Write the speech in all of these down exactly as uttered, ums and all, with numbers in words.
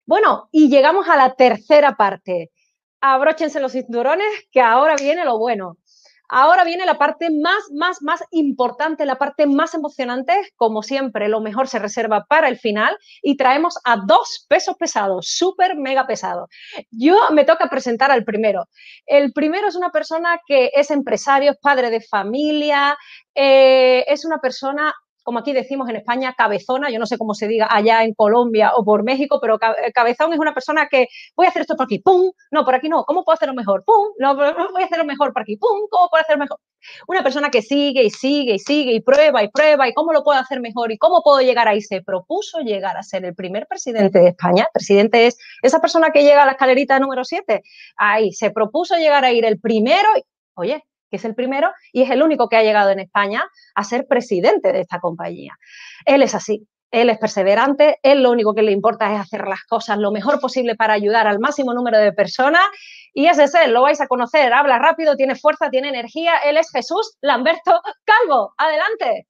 Bueno, y llegamos a la tercera parte. Abróchense los cinturones, que ahora viene lo bueno. Ahora viene la parte más, más, más importante, la parte más emocionante. Como siempre, lo mejor se reserva para el final y traemos a dos pesos pesados, súper mega pesados. Yo me toca presentar al primero. El primero es una persona que es empresario, es padre de familia, eh, es una persona, como aquí decimos en España, cabezona, yo no sé cómo se diga allá en Colombia o por México, pero cabezón es una persona que voy a hacer esto por aquí, pum, no, por aquí no, ¿cómo puedo hacerlo mejor? Pum, no, voy a hacerlo mejor por aquí, pum, ¿cómo puedo hacerlo mejor? Una persona que sigue y sigue y sigue y prueba y prueba y cómo lo puedo hacer mejor y cómo puedo llegar ahí. Se propuso llegar a ser el primer presidente de España. El presidente es esa persona que llega a la escalerita número siete. Ahí, se propuso llegar a ir el primero. Oye, que es el primero y es el único que ha llegado en España a ser presidente de esta compañía. Él es así, él es perseverante, él lo único que le importa es hacer las cosas lo mejor posible para ayudar al máximo número de personas y ese es él, lo vais a conocer, habla rápido, tiene fuerza, tiene energía, él es Jesús Lamberto Calvo. ¡Adelante!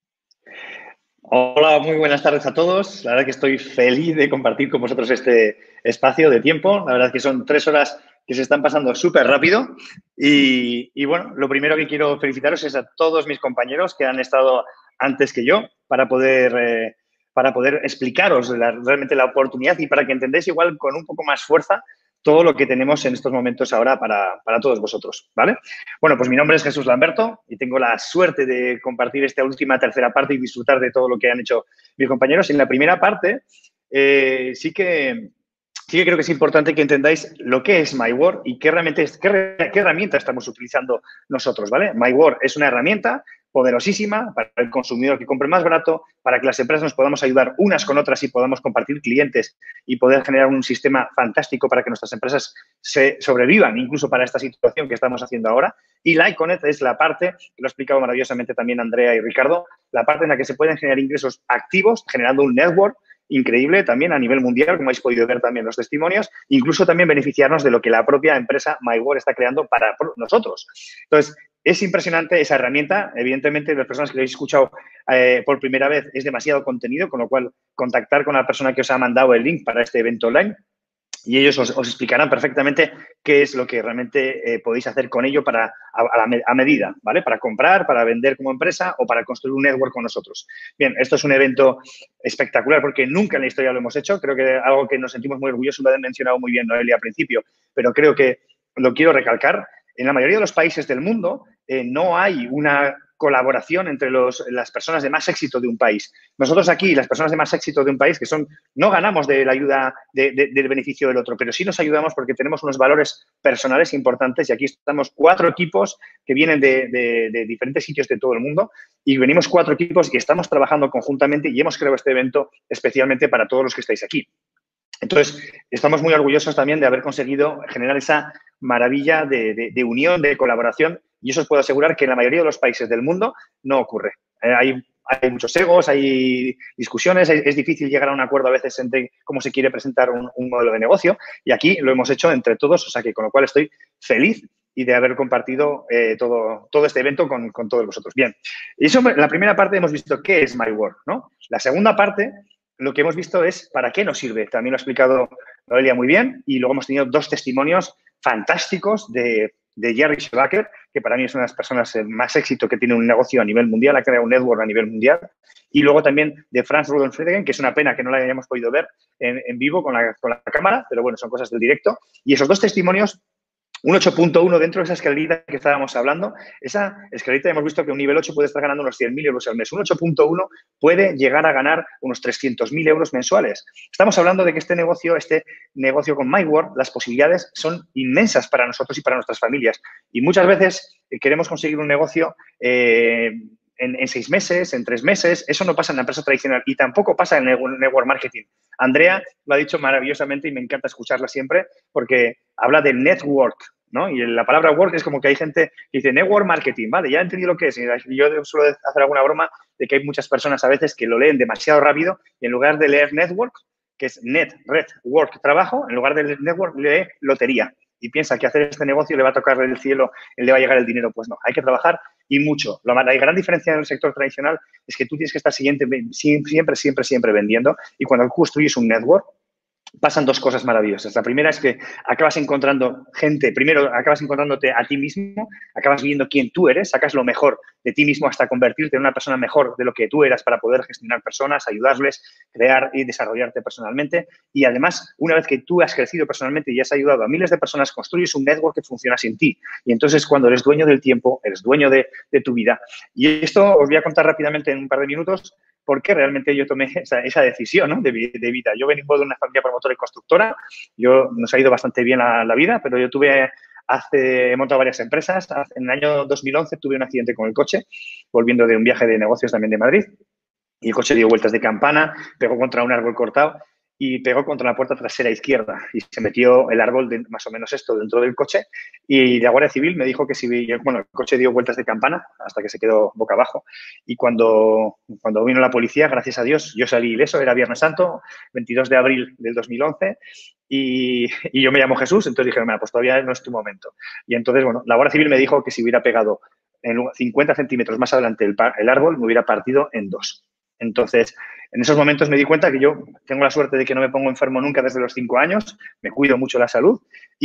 Hola, muy buenas tardes a todos. La verdad que estoy feliz de compartir con vosotros este espacio de tiempo. La verdad que son tres horas que se están pasando súper rápido. Y, y, bueno, lo primero que quiero felicitaros es a todos mis compañeros que han estado antes que yo para poder, eh, para poder explicaros la, realmente la oportunidad y para que entendáis igual con un poco más fuerza todo lo que tenemos en estos momentos ahora para, para todos vosotros, ¿vale? Bueno, pues mi nombre es Jesús Lamberto y tengo la suerte de compartir esta última tercera parte y disfrutar de todo lo que han hecho mis compañeros. En la primera parte eh, sí que... Sí que creo que es importante que entendáis lo que es MyWord y qué, realmente es, qué, qué herramienta estamos utilizando nosotros, ¿vale? MyWord es una herramienta poderosísima para el consumidor que compre más barato, para que las empresas nos podamos ayudar unas con otras y podamos compartir clientes y poder generar un sistema fantástico para que nuestras empresas se sobrevivan, incluso para esta situación que estamos haciendo ahora. Y la iConnect es la parte, que lo ha explicado maravillosamente también Andrea y Ricardo, la parte en la que se pueden generar ingresos activos generando un network increíble también a nivel mundial, como habéis podido ver también los testimonios, incluso también beneficiarnos de lo que la propia empresa MyWord está creando para nosotros. Entonces, es impresionante esa herramienta. Evidentemente, las personas que lo habéis escuchado eh, por primera vez es demasiado contenido, con lo cual contactar con la persona que os ha mandado el link para este evento online y ellos os, os explicarán perfectamente qué es lo que realmente eh, podéis hacer con ello para, a, a, la, a medida, ¿vale? Para comprar, para vender como empresa o para construir un network con nosotros. Bien, esto es un evento espectacular porque nunca en la historia lo hemos hecho. Creo que algo que nos sentimos muy orgullosos, lo he mencionado muy bien Noelia al principio, pero creo que lo quiero recalcar. En la mayoría de los países del mundo eh, no hay una colaboración entre los, las personas de más éxito de un país. Nosotros aquí, las personas de más éxito de un país, que son, no ganamos de la ayuda de, de, del beneficio del otro, pero sí nos ayudamos porque tenemos unos valores personales importantes y aquí estamos cuatro equipos que vienen de, de, de diferentes sitios de todo el mundo y venimos cuatro equipos y estamos trabajando conjuntamente y hemos creado este evento especialmente para todos los que estáis aquí. Entonces, estamos muy orgullosos también de haber conseguido generar esa maravilla de, de, de unión, de colaboración, y eso os puedo asegurar que en la mayoría de los países del mundo no ocurre. Eh, hay, hay muchos egos, hay discusiones, es, es difícil llegar a un acuerdo a veces entre cómo se quiere presentar un, un modelo de negocio, y aquí lo hemos hecho entre todos, o sea que con lo cual estoy feliz y de haber compartido eh, todo, todo este evento con, con todos vosotros. Bien, y eso en la primera parte hemos visto qué es MyWord, ¿no? La segunda parte, lo que hemos visto es para qué nos sirve. También lo ha explicado Noelia muy bien y luego hemos tenido dos testimonios fantásticos de, de Jerry Shebacker, que para mí es una de las personas más éxito que tiene un negocio a nivel mundial, ha creado un network a nivel mundial. Y luego también de Franz Rudolf Friedgen, que es una pena que no la hayamos podido ver en, en vivo con la, con la cámara, pero bueno, son cosas del directo. Y esos dos testimonios, un ocho punto uno dentro de esa escalerita que estábamos hablando, esa escalerita hemos visto que un nivel ocho puede estar ganando unos cien mil euros al mes. Un ocho punto uno puede llegar a ganar unos trescientos mil euros mensuales. Estamos hablando de que este negocio, este negocio con MyWord, las posibilidades son inmensas para nosotros y para nuestras familias. Y muchas veces queremos conseguir un negocio eh, en, en seis meses, en tres meses. Eso no pasa en la empresa tradicional y tampoco pasa en el network marketing. Andrea lo ha dicho maravillosamente y me encanta escucharla siempre porque habla de network, ¿no? Y la palabra work es como que hay gente que dice network marketing, ¿vale? Ya he entendido lo que es. Y yo suelo hacer alguna broma de que hay muchas personas a veces que lo leen demasiado rápido y en lugar de leer network, que es net, red, work, trabajo, en lugar de network lee lotería. Y piensa que hacer este negocio le va a tocar del cielo, le va a llegar el dinero. Pues no, hay que trabajar y mucho. La gran diferencia en el sector tradicional es que tú tienes que estar siempre, siempre, siempre, siempre vendiendo y cuando construyes un network, pasan dos cosas maravillosas. La primera es que acabas encontrando gente, primero acabas encontrándote a ti mismo, acabas viendo quién tú eres, sacas lo mejor de ti mismo hasta convertirte en una persona mejor de lo que tú eras para poder gestionar personas, ayudarles, crear y desarrollarte personalmente. Y además, una vez que tú has crecido personalmente y has ayudado a miles de personas, construyes un network que funciona sin ti. Y entonces, cuando eres dueño del tiempo, eres dueño de, de tu vida. Y esto os voy a contar rápidamente en un par de minutos por qué realmente yo tomé esa, esa decisión, ¿no? de, de vida. Yo vengo de una familia promotora y constructora, yo nos ha ido bastante bien la, la vida, pero yo tuve, hace, he montado varias empresas. Hace, en el año dos mil once tuve un accidente con el coche, volviendo de un viaje de negocios también de Madrid, y el coche dio vueltas de campana, pegó contra un árbol cortado y pegó contra la puerta trasera izquierda y se metió el árbol, de, más o menos esto, dentro del coche, y la Guardia Civil me dijo que si, bueno, el coche dio vueltas de campana hasta que se quedó boca abajo, y cuando, cuando vino la policía, gracias a Dios, yo salí ileso, era Viernes Santo, veintidós de abril del dos mil once, y, y yo me llamo Jesús, entonces dije, pues todavía no es tu momento. Y entonces, bueno, la Guardia Civil me dijo que si hubiera pegado en cincuenta centímetros más adelante el, el árbol, me hubiera partido en dos. Entonces, en esos momentos me di cuenta que yo tengo la suerte de que no me pongo enfermo nunca desde los cinco años, me cuido mucho la salud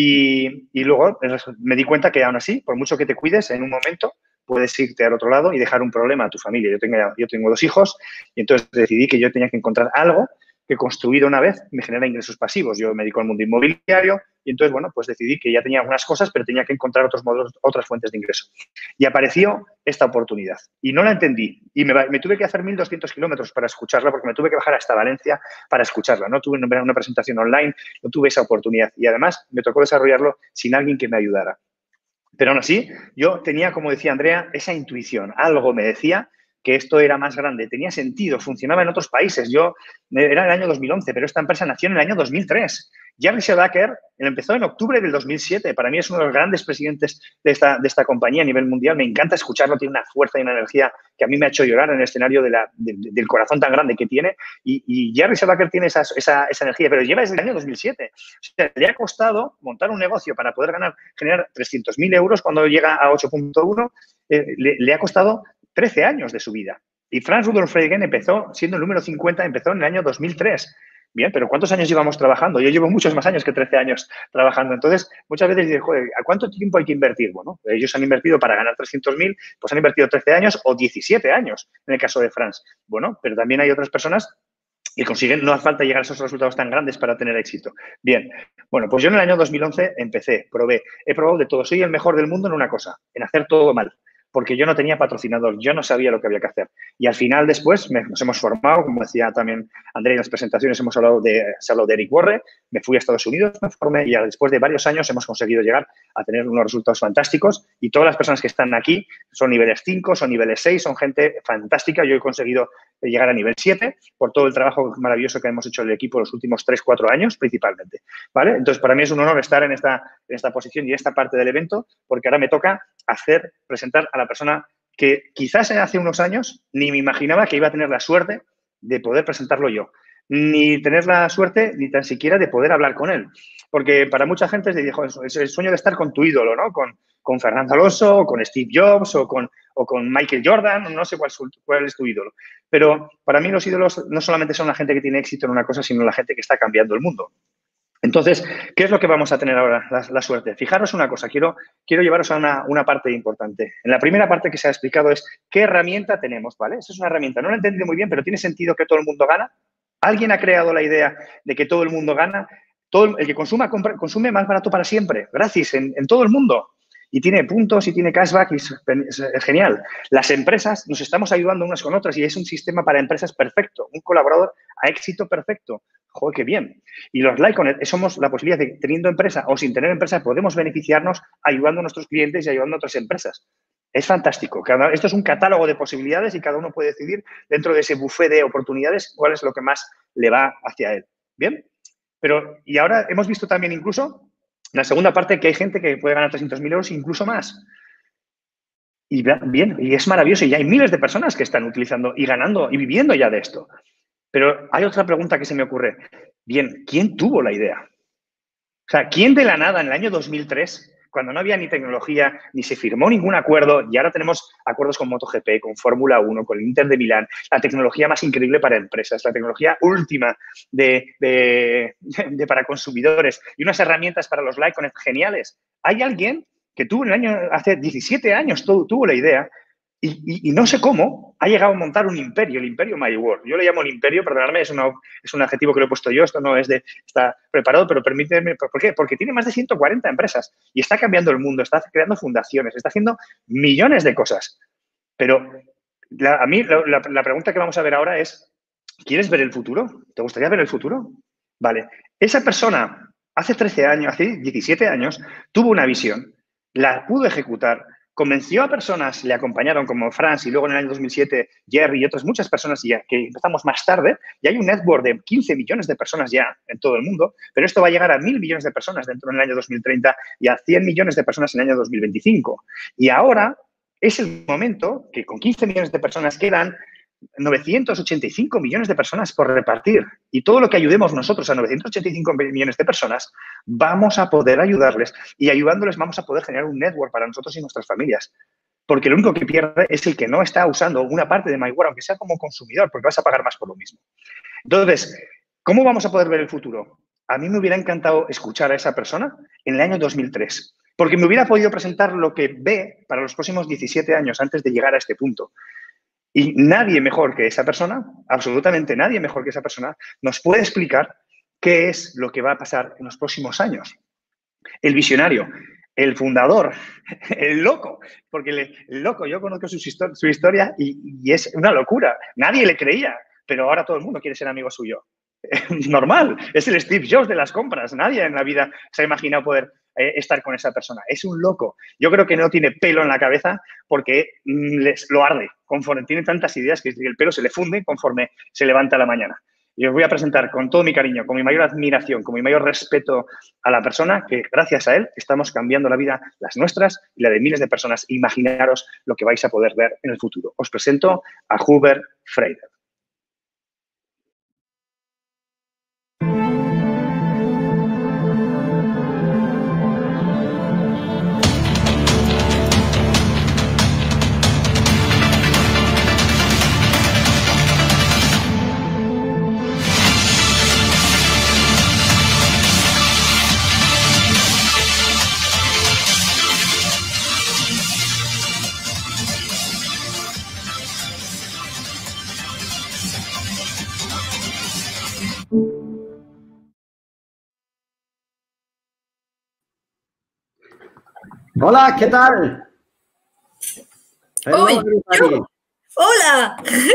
y, y luego me di cuenta que aún así, por mucho que te cuides, en un momento puedes irte al otro lado y dejar un problema a tu familia. Yo tengo, yo tengo dos hijos y entonces decidí que yo tenía que encontrar algo que construido una vez me genera ingresos pasivos. Yo me dedico al mundo inmobiliario y entonces, bueno, pues decidí que ya tenía algunas cosas, pero tenía que encontrar otros modos, otras fuentes de ingreso. Y apareció esta oportunidad y no la entendí y me, me tuve que hacer mil doscientos kilómetros para escucharla porque me tuve que bajar hasta Valencia para escucharla. No tuve una presentación online, no tuve esa oportunidad y además me tocó desarrollarlo sin alguien que me ayudara. Pero aún así, yo tenía, como decía Andrea, esa intuición. Algo me decía que esto era más grande, tenía sentido, funcionaba en otros países. Yo, era el año dos mil once, pero esta empresa nació en el año dos mil tres. Jerry Sadaker empezó en octubre del dos mil siete. Para mí es uno de los grandes presidentes de esta, de esta compañía a nivel mundial. Me encanta escucharlo, tiene una fuerza y una energía que a mí me ha hecho llorar en el escenario de la, de, del corazón tan grande que tiene. Y, y Jerry Sadaker tiene esa, esa, esa energía, pero lleva desde el año dos mil siete. O sea, le ha costado montar un negocio para poder ganar, generar trescientos mil euros cuando llega a ocho punto uno. Eh, le, le ha costado trece años de su vida. Y Franz Rudolf Reagan empezó, siendo el número cincuenta, empezó en el año dos mil tres. Bien, pero ¿cuántos años llevamos trabajando? Yo llevo muchos más años que trece años trabajando. Entonces, muchas veces dices, joder, ¿a cuánto tiempo hay que invertir? Bueno, ellos han invertido para ganar trescientos mil, pues han invertido trece años o diecisiete años en el caso de Franz. Bueno, pero también hay otras personas que consiguen, no hace falta llegar a esos resultados tan grandes para tener éxito. Bien, bueno, pues yo en el año dos mil once empecé, probé, he probado de todo. Soy el mejor del mundo en una cosa, en hacer todo mal. Porque yo no tenía patrocinador, yo no sabía lo que había que hacer. Y al final, después, me, nos hemos formado, como decía también Andrea en las presentaciones, hemos hablado de, se habló de Eric Worre, me fui a Estados Unidos, me formé y después de varios años hemos conseguido llegar a tener unos resultados fantásticos y todas las personas que están aquí son niveles cinco, son niveles seis, son gente fantástica. Yo he conseguido llegar a nivel siete por todo el trabajo maravilloso que hemos hecho el equipo los últimos tres, cuatro años principalmente, ¿vale? Entonces, para mí es un honor estar en esta, en esta posición y esta parte del evento porque ahora me toca hacer, presentar a la persona que quizás hace unos años ni me imaginaba que iba a tener la suerte de poder presentarlo yo, ni tener la suerte ni tan siquiera de poder hablar con él. Porque para mucha gente es el sueño de estar con tu ídolo, ¿no? Con, con Fernando Alonso, o con Steve Jobs, o con, o con Michael Jordan, no sé cuál, cuál es tu ídolo. Pero para mí los ídolos no solamente son la gente que tiene éxito en una cosa, sino la gente que está cambiando el mundo. Entonces, ¿qué es lo que vamos a tener ahora? La, la suerte. Fijaros una cosa, quiero, quiero llevaros a una, una parte importante. En la primera parte que se ha explicado es qué herramienta tenemos, ¿vale? Esa es una herramienta, no la he entendido muy bien, pero ¿tiene sentido que todo el mundo gana? ¿Alguien ha creado la idea de que todo el mundo gana? Todo el, el que consuma, compra, consume más barato para siempre, gratis, en, en todo el mundo. Y tiene puntos y tiene cashback y es, es, es genial. Las empresas nos estamos ayudando unas con otras y es un sistema para empresas perfecto, un colaborador a éxito perfecto. ¡Joder, qué bien! Y los Lyconet somos la posibilidad de, teniendo empresa o sin tener empresa, podemos beneficiarnos ayudando a nuestros clientes y ayudando a otras empresas. Es fantástico. Cada, esto es un catálogo de posibilidades y cada uno puede decidir dentro de ese buffet de oportunidades cuál es lo que más le va hacia él. ¿Bien? Pero, y ahora hemos visto también incluso en la segunda parte que hay gente que puede ganar trescientos mil euros, incluso más. Y bien, y es maravilloso. Y hay miles de personas que están utilizando y ganando y viviendo ya de esto. Pero hay otra pregunta que se me ocurre. Bien, ¿quién tuvo la idea? O sea, ¿quién de la nada en el año dos mil tres cuando no había ni tecnología, ni se firmó ningún acuerdo, y ahora tenemos acuerdos con MotoGP, con Fórmula uno, con el Inter de Milán, la tecnología más increíble para empresas, la tecnología última de, de, de para consumidores y unas herramientas para los Lyconet geniales. Hay alguien que tuvo en el año, hace diecisiete años tuvo, tuvo la idea y, y, y no sé cómo ha llegado a montar un imperio, el imperio MyWorld. Yo le llamo el imperio, perdonadme, es, una, es un adjetivo que lo he puesto yo, esto no es de, está preparado, pero permíteme, ¿por qué? Porque tiene más de ciento cuarenta empresas y está cambiando el mundo, está creando fundaciones, está haciendo millones de cosas. Pero la, a mí la, la, la pregunta que vamos a ver ahora es, ¿quieres ver el futuro? ¿Te gustaría ver el futuro? Vale, esa persona hace trece años, hace diecisiete años, tuvo una visión, la pudo ejecutar, convenció a personas, le acompañaron como Franz y luego en el año dos mil siete Jerry y otras muchas personas ya que empezamos más tarde, y hay un network de quince millones de personas ya en todo el mundo, pero esto va a llegar a mil millones de personas dentro del año dos mil treinta y a cien millones de personas en el año dos mil veinticinco. Y ahora es el momento que con quince millones de personas quedan novecientos ochenta y cinco millones de personas por repartir. Y todo lo que ayudemos nosotros a novecientos ochenta y cinco millones de personas, vamos a poder ayudarles. Y ayudándoles vamos a poder generar un network para nosotros y nuestras familias. Porque lo único que pierde es el que no está usando una parte de MyWorld, aunque sea como consumidor, porque vas a pagar más por lo mismo. Entonces, ¿cómo vamos a poder ver el futuro? A mí me hubiera encantado escuchar a esa persona en el año dos mil tres. Porque me hubiera podido presentar lo que ve para los próximos diecisiete años antes de llegar a este punto. Y nadie mejor que esa persona, absolutamente nadie mejor que esa persona, nos puede explicar qué es lo que va a pasar en los próximos años. El visionario, el fundador, el loco, porque el, el loco, yo conozco su, su historia y, y es una locura. Nadie le creía, pero ahora todo el mundo quiere ser amigo suyo. Normal, es el Steve Jobs de las compras. Nadie en la vida se ha imaginado poder eh, estar con esa persona. Es un loco. Yo creo que no tiene pelo en la cabeza porque mm, les, lo arde. Conforme tiene tantas ideas que el pelo se le funde conforme se levanta a la mañana. Y os voy a presentar con todo mi cariño, con mi mayor admiración, con mi mayor respeto a la persona que gracias a él estamos cambiando la vida, las nuestras y la de miles de personas. Imaginaros lo que vais a poder ver en el futuro. Os presento a Hubert Freider. Hola, ¿qué tal? Hello, everybody. Hola.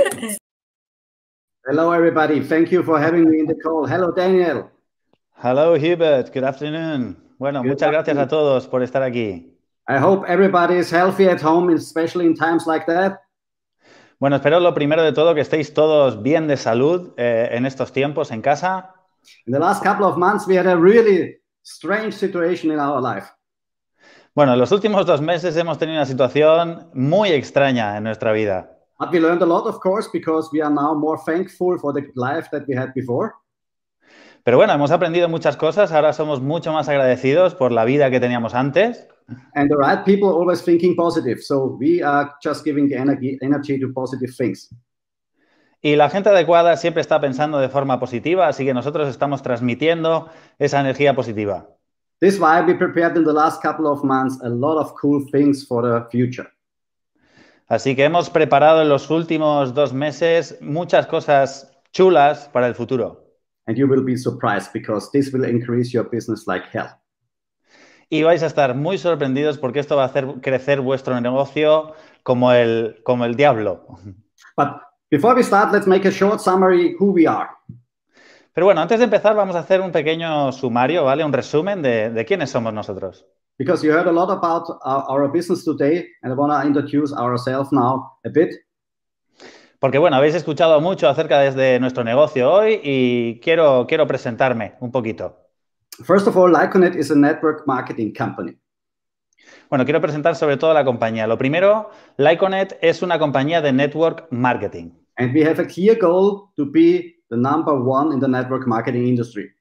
Hello, everybody. Thank you for having me in the call. Hello, Daniel. Hello, Hubert. Good afternoon. Bueno, Good muchas gracias afternoon. a todos por estar aquí. I hope everybody is healthy at home, especially in times like that. Bueno, espero lo primero de todo que estéis todos bien de salud eh, en estos tiempos en casa. In the last couple of months, we had a really strange situation in our life. Bueno, en los últimos dos meses hemos tenido una situación muy extraña en nuestra vida. But we learned a lot, of course, because we are now more thankful for the life that we had before. Pero bueno, hemos aprendido muchas cosas. Ahora somos mucho más agradecidos por la vida que teníamos antes. And the right people always thinking positive. So we are just giving the energy, energy to positive things. Y la gente adecuada siempre está pensando de forma positiva, así que nosotros estamos transmitiendo esa energía positiva. This is why we prepared in the last couple of months a lot of cool things for the future. Así que hemos preparado en los últimos dos meses muchas cosas chulas para el futuro. And you will be surprised because this will increase your business like hell. Y vais a estar muy sorprendidos porque esto va a hacer crecer vuestro negocio como el, como el diablo. But before we start, let's make a short summary who we are. Pero bueno, antes de empezar vamos a hacer un pequeño sumario, ¿vale? Un resumen de, de quiénes somos nosotros. Because you heard a lot about our, our business today, and I want to introduce ourselves now a bit. Porque bueno, habéis escuchado mucho acerca de nuestro negocio hoy y quiero, quiero presentarme un poquito. First of all, Lyconet is a network marketing company. Bueno, quiero presentar sobre todo la compañía. Lo primero, Lyconet es una compañía de network marketing. And we have a clear goal to be the number one in the network marketing industry.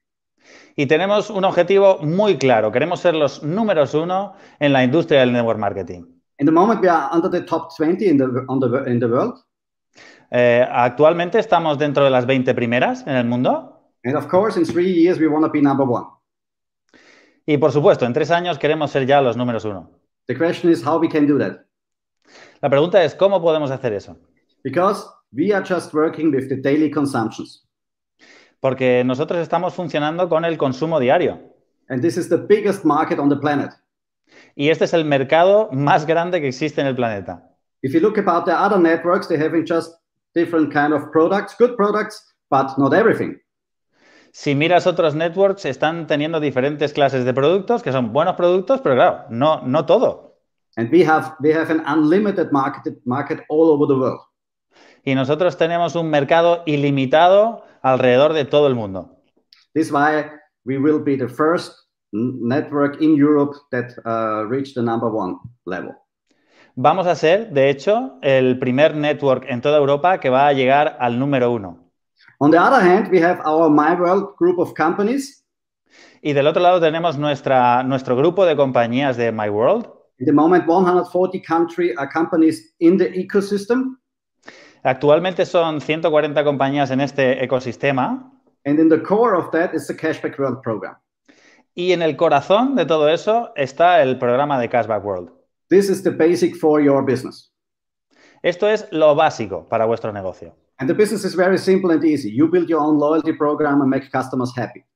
Y tenemos un objetivo muy claro. Queremos ser los números uno en la industria del network marketing. In the moment, we are under the top twenty in the, on the, in the world. Eh, actualmente estamos dentro de las veinte primeras en el mundo. And of course, in three years, we want to be number one. Y por supuesto, en tres años queremos ser ya los números uno. The question is how we can do that. La pregunta es, ¿cómo podemos hacer eso? Because we are just working with the daily consumptions. Porque nosotros estamos funcionando con el consumo diario. And this is the biggest market on the planet. Y este es el mercado más grande que existe en el planeta. If you look about the other networks, they have just different kind of products, good products, but not everything. Si miras otros networks, están teniendo diferentes clases de productos que son buenos productos, pero claro, no, no todo. And we have, we have an unlimited market, market all over the world. Y nosotros tenemos un mercado ilimitado alrededor de todo el mundo. This is why we will be the first network in Europe that uh, reached the number one level. Vamos a ser, de hecho, el primer network en toda Europa que va a llegar al número uno. On the other hand, we have our MyWorld group of companies. Y del otro lado tenemos nuestra, nuestro grupo de compañías de MyWorld. At the moment, one hundred forty country, uh, companies in the ecosystem. Actualmente son ciento cuarenta compañías en este ecosistema. And in the core of that is the Cashback World program. Y en el corazón de todo eso está el programa de Cashback World. This is the basic for your business. Esto es lo básico para vuestro negocio. And the business is very simple and easy. You build your own loyalty program and make customers happy.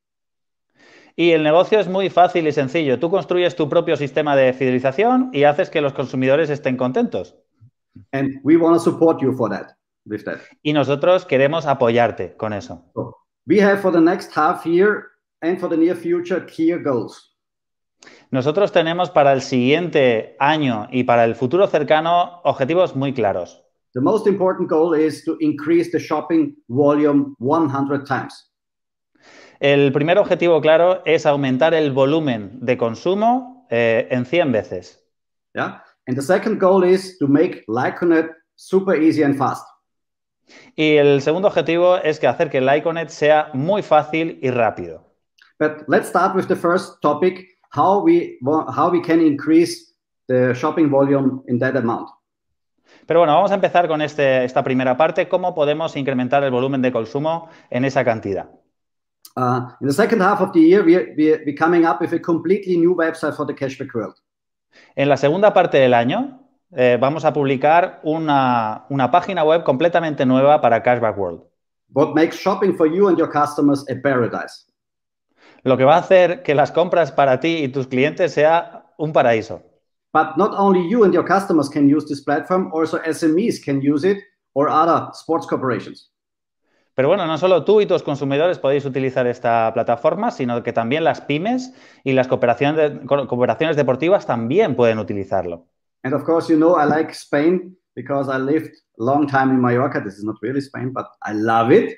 Y el negocio es muy fácil y sencillo. Tú construyes tu propio sistema de fidelización y haces que los consumidores estén contentos. And we want to support you for that, with that. Y nosotros queremos apoyarte con eso. So we have for the next half year and for the near future clear goals. Nosotros tenemos para el siguiente año y para el futuro cercano objetivos muy claros. The most important goal is to increase the shopping volume one hundred times. El primer objetivo claro es aumentar el volumen de consumo eh, en cien veces. Yeah. And the second goal is to make Lyconet super easy and fast. Y el segundo objetivo es que hacer que Lyconet sea muy fácil y rápido. But let's start with the first topic, how we, how we can increase the shopping volume in that amount. Pero bueno, vamos a empezar con este, esta primera parte, cómo podemos incrementar el volumen de consumo en esa cantidad. Uh, in the second half of the year, we're, we're, we're coming up with a completely new website for the Cashback World. En la segunda parte del año eh, vamos a publicar una, una página web completamente nueva para Cashback World. What makes shopping for you and your customers a paradise. Lo que va a hacer que las compras para ti y tus clientes sea un paraíso. But not only you and your customers can use this platform, also S M Es can use it or other sports corporations. Pero bueno, no solo tú y tus consumidores podéis utilizar esta plataforma, sino que también las pymes y las cooperaciones, de, cooperaciones deportivas también pueden utilizarlo. And of course, you know, I like Spain because I lived a long time in Mallorca. This is not really Spain, but I love it.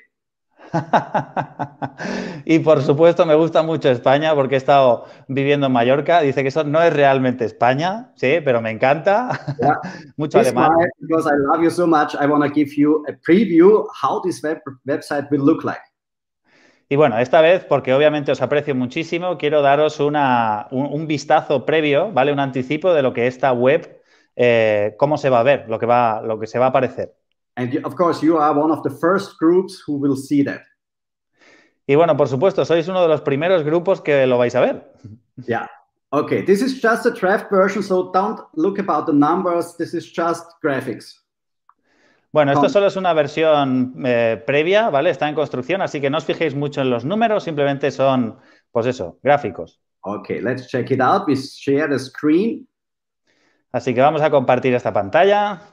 Y por supuesto me gusta mucho España porque he estado viviendo en Mallorca. Dice que eso no es realmente España, sí, pero me encanta. Yeah. Mucho This alemán. why, because I love you so much, I want to give you a preview how this web, website will look like. Y bueno, esta vez, porque obviamente os aprecio muchísimo, quiero daros una, un, un vistazo previo, ¿vale? Un anticipo de lo que esta web, eh, cómo se va a ver, lo que, va, lo que se va a aparecer. And you, of course, you are one of the first groups who will see that. Y bueno, por supuesto, sois uno de los primeros grupos que lo vais a ver. Yeah. Okay, this is just a draft version, so don't look about the numbers. This is just graphics. Bueno, esto solo es una versión eh, previa, ¿vale? Está en construcción, así que no os fijéis mucho en los números, simplemente son, pues eso, gráficos. Okay, let's check it out. We share the screen. Así que vamos a compartir esta pantalla.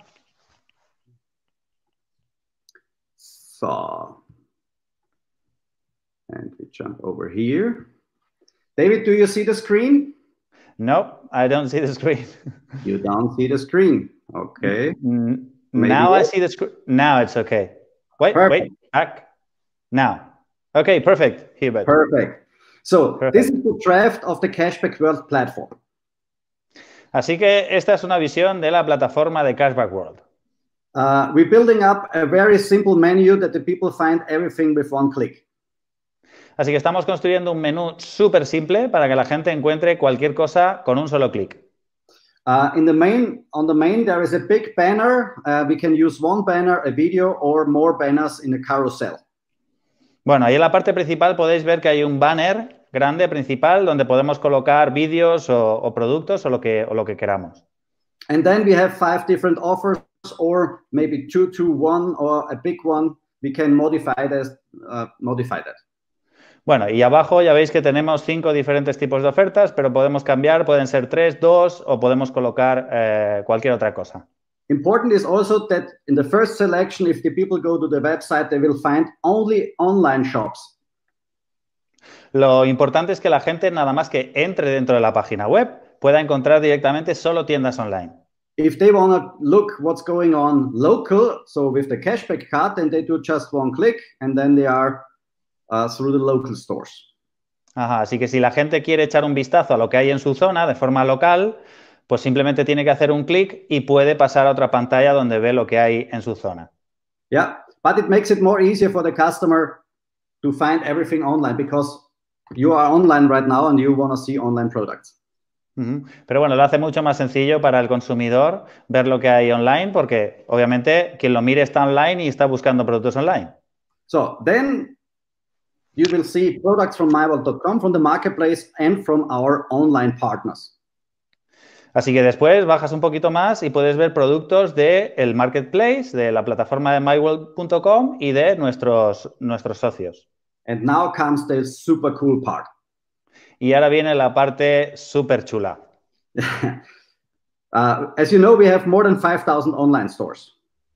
So, and we jump over here. David, do you see the screen? No, I don't see the screen. You don't see the screen. Okay. Maybe yes. now I see the screen. Now it's okay. Wait, Perfect. wait, back. Now. Okay, perfect, Hubert. Perfect. So Perfect. This is the draft of the Cashback World platform. Así que esta es una visión de la plataforma de Cashback World. Uh, we're building up a very simple menu that the people find everything with one click. Así que estamos construyendo un menú súper simple para que la gente encuentre cualquier cosa con un solo clic. Uh, in the main, on the main, there is a big banner. Uh, we can use one banner, a video, or more banners in a carousel. Bueno, ahí en la parte principal podéis ver que hay un banner grande principal donde podemos colocar vídeos o, o productos o lo que, o lo que queramos. And then we have five different offers, or maybe two to one, or a big one. We can modify that. Uh, modify that. Bueno, y abajo ya veis que tenemos cinco diferentes tipos de ofertas, pero podemos cambiar, pueden ser tres, dos o podemos colocar eh, cualquier otra cosa. Important is also that in the first selection, if the people go to the website, they will find only online shops. Lo importante es que la gente, nada más que entre dentro de la página web, pueda encontrar directamente solo tiendas online. If they want to look what's going on local, so with the cashback card, then they do just one click and then they are uh, through the local stores. Ajá, así que si la gente quiere echar un vistazo a lo que hay en su zona de forma local, pues simplemente tiene que hacer un clic y puede pasar a otra pantalla donde ve lo que hay en su zona. Yeah, but it makes it more easier for the customer to find everything online because you are online right now and you want to see online products. Uh-huh. Pero bueno, lo hace mucho más sencillo para el consumidor ver lo que hay online porque obviamente quien lo mire está online y está buscando productos online. So then you will see products from my world dot com, from the marketplace and from our online partners. Así que después bajas un poquito más y puedes ver productos del marketplace, de la plataforma de my world punto com y de nuestros, nuestros socios. And now comes the super cool part. Y ahora viene la parte súper chula. uh, as you know, we have more than five thousand online stores.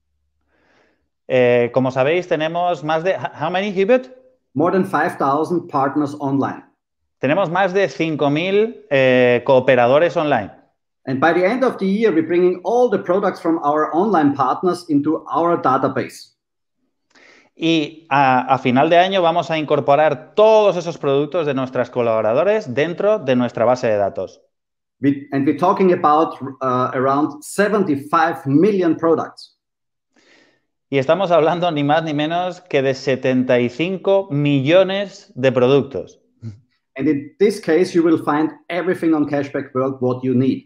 Eh, como sabéis, tenemos más de... How many, Hubert? More than five thousand partners online. Tenemos más de cinco mil eh, cooperadores online. And by the end of the year, we're bringing all the products from our online partners into our database. Y a, a final de año vamos a incorporar todos esos productos de nuestros colaboradores dentro de nuestra base de datos. We, and we're talking about uh, around seventy-five million products. Y estamos hablando ni más ni menos que de setenta y cinco millones de productos. And in this case, you will find everything on Cashback World what you need.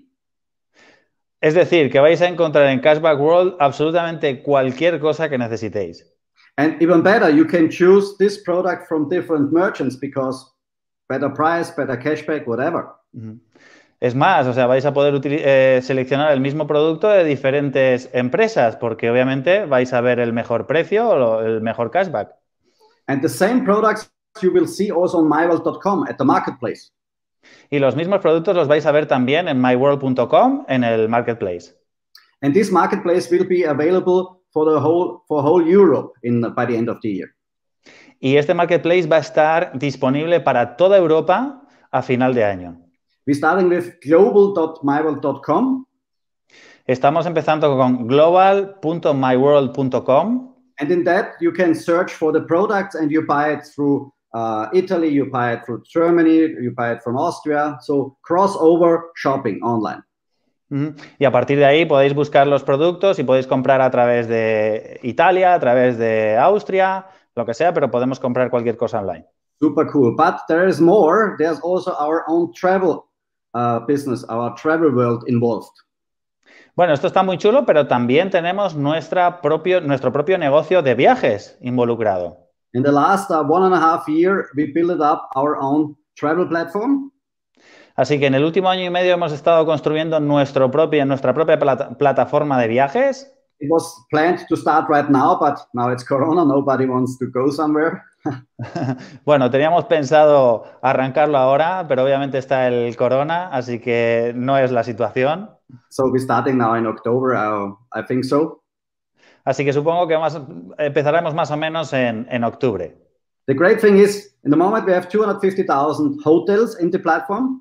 Es decir, que vais a encontrar en Cashback World absolutamente cualquier cosa que necesitéis. And even better, you can choose this product from different merchants because better price, better cashback, whatever. Uh-huh. Es más, o sea, vais a poder eh, seleccionar el mismo producto de diferentes empresas porque obviamente vais a ver el mejor precio o el mejor cashback. And the same products you will see also on my world dot com at the marketplace. Y los mismos productos los vais a ver también en my world punto com en el marketplace. And this marketplace will be available for the whole for whole Europe in by the end of the year. Y este marketplace va a estar disponible para toda Europa a final de año. We're starting with global dot my world dot com. Estamos empezando con global punto my world punto com. And in that you can search for the products and you buy it through uh, Italy, you buy it through Germany, you buy it from Austria. So crossover shopping online. Uh-huh. Y a partir de ahí podéis buscar los productos y podéis comprar a través de Italia, a través de Austria, lo que sea, pero podemos comprar cualquier cosa online. Super cool. But there is more. There's also our own travel uh, business, our travel world involved. Bueno, esto está muy chulo, pero también tenemos nuestra propio, nuestro propio negocio de viajes involucrado. In the last uh, one and a half year, we built up our own travel platform. Así que en el último año y medio hemos estado construyendo nuestro propio, nuestra propia plata, plataforma de viajes. It was planned to start right now, but now it's Corona. Nobody wants to go somewhere. Bueno, teníamos pensado arrancarlo ahora, pero obviamente está el corona, así que no es la situación. So we're starting now in October, uh, I think so. Así que supongo que más, empezaremos más o menos en, en octubre. The great thing is, in the moment we have two hundred fifty thousand hotels in the platform.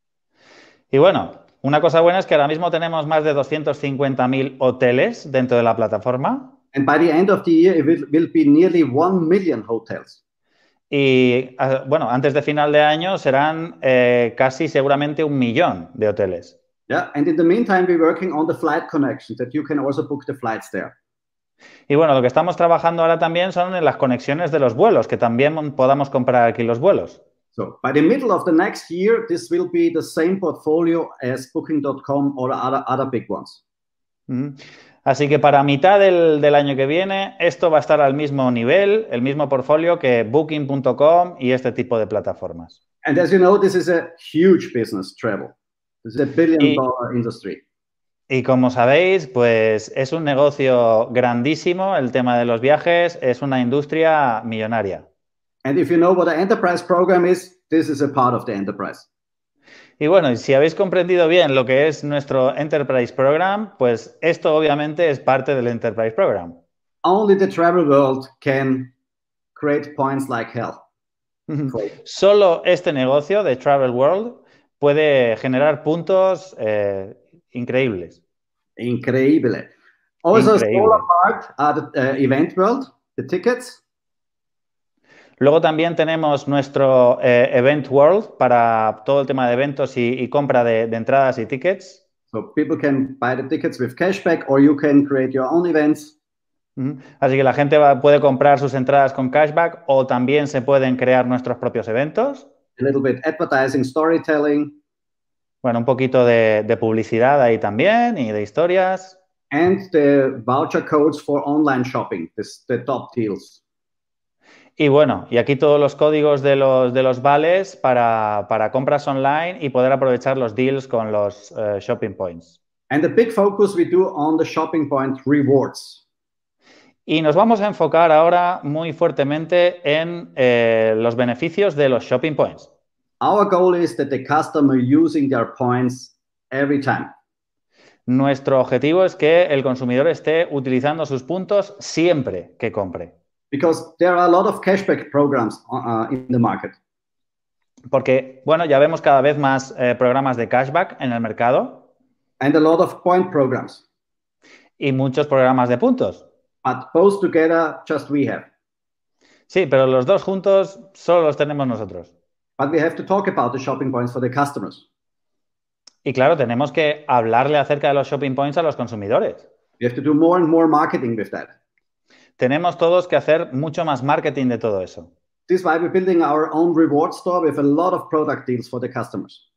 Y bueno, una cosa buena es que ahora mismo tenemos más de doscientos cincuenta mil hoteles dentro de la plataforma. And by the end of the year, it will, will be nearly one million hotels. Y bueno, antes de final de año serán eh, casi seguramente un millón de hoteles. Yeah, and in the meantime, we're working on the flight connection that you can also book the flights there. Y bueno, lo que estamos trabajando ahora también son en las conexiones de los vuelos, que también podamos comprar aquí los vuelos. So by the middle of the next year, this will be the same portfolio as Booking dot com or other, other big ones. Uh-huh. Así que para mitad del, del año que viene, esto va a estar al mismo nivel, el mismo portfolio que Booking punto com y este tipo de plataformas. And as you know, this is a huge business, travel. This is a billion y, dollar industry. Y como sabéis, pues es un negocio grandísimo, el tema de los viajes, es una industria millonaria. And if you know what an enterprise program is, this is a part of the enterprise. Y bueno, y si habéis comprendido bien lo que es nuestro Enterprise Program, pues esto obviamente es parte del Enterprise Program. Only the travel world can create points like hell. Solo este negocio de Travel World puede generar puntos eh, increíbles. Increíble. Also, Increíble. a smaller part are the uh, event world, the tickets. Luego también tenemos nuestro eh, Event World para todo el tema de eventos y, y compra de, de entradas y tickets. So people can buy the tickets with cashback or you can create your own events. Uh-huh. Así que la gente va, puede comprar sus entradas con cashback o también se pueden crear nuestros propios eventos. A little bit advertising, storytelling. Bueno, un poquito de, de publicidad ahí también y de historias. And the voucher codes for online shopping, this, the top deals. Y bueno, y aquí todos los códigos de los, de los vales para, para compras online y poder aprovechar los deals con los uh, shopping points. And the big focus we do on the shopping point rewards. Y nos vamos a enfocar ahora muy fuertemente en eh, los beneficios de los shopping points. Our goal is that the customer using their points every time. Nuestro objetivo es que el consumidor esté utilizando sus puntos siempre que compre. Because there are a lot of cashback programs uh, in the market. Porque, bueno, ya vemos cada vez más eh, programas de cashback en el mercado. And a lot of point programs. Y muchos programas de puntos. But both together, just we have. Sí, pero los dos juntos solo los tenemos nosotros. But we have to talk about the shopping points for the customers. Y claro, tenemos que hablarle acerca de los shopping points a los consumidores. We have to do more and more marketing with that. Tenemos todos que hacer mucho más marketing de todo eso. This is why we're building our own reward store with a lot of product deals for the customers.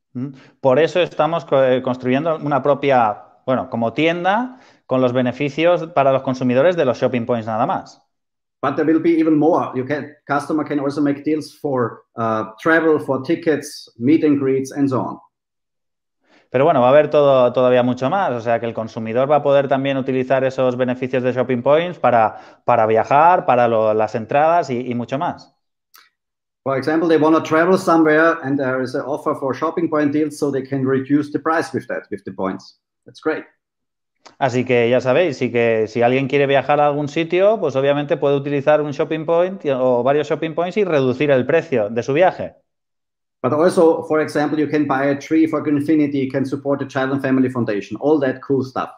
Por eso estamos construyendo una propia, bueno, como tienda con los beneficios para los consumidores de los shopping points nada más. But there will be even more. You can, customer can also make deals for uh, travel, for tickets, meet and greets, and so on. Pero bueno, va a haber todo, todavía mucho más. O sea, que el consumidor va a poder también utilizar esos beneficios de shopping points para, para viajar, para lo, las entradas y, y mucho más. For example, they want to travel somewhere and there is an offer for shopping point deals so they can reduce the price with that, with the points. That's great. Así que ya sabéis, si, que, si alguien quiere viajar a algún sitio, pues obviamente puede utilizar un shopping point o varios shopping points y reducir el precio de su viaje. But also, for example, you can buy a tree for Greenfinity, you can support the Child and Family Foundation, all that cool stuff.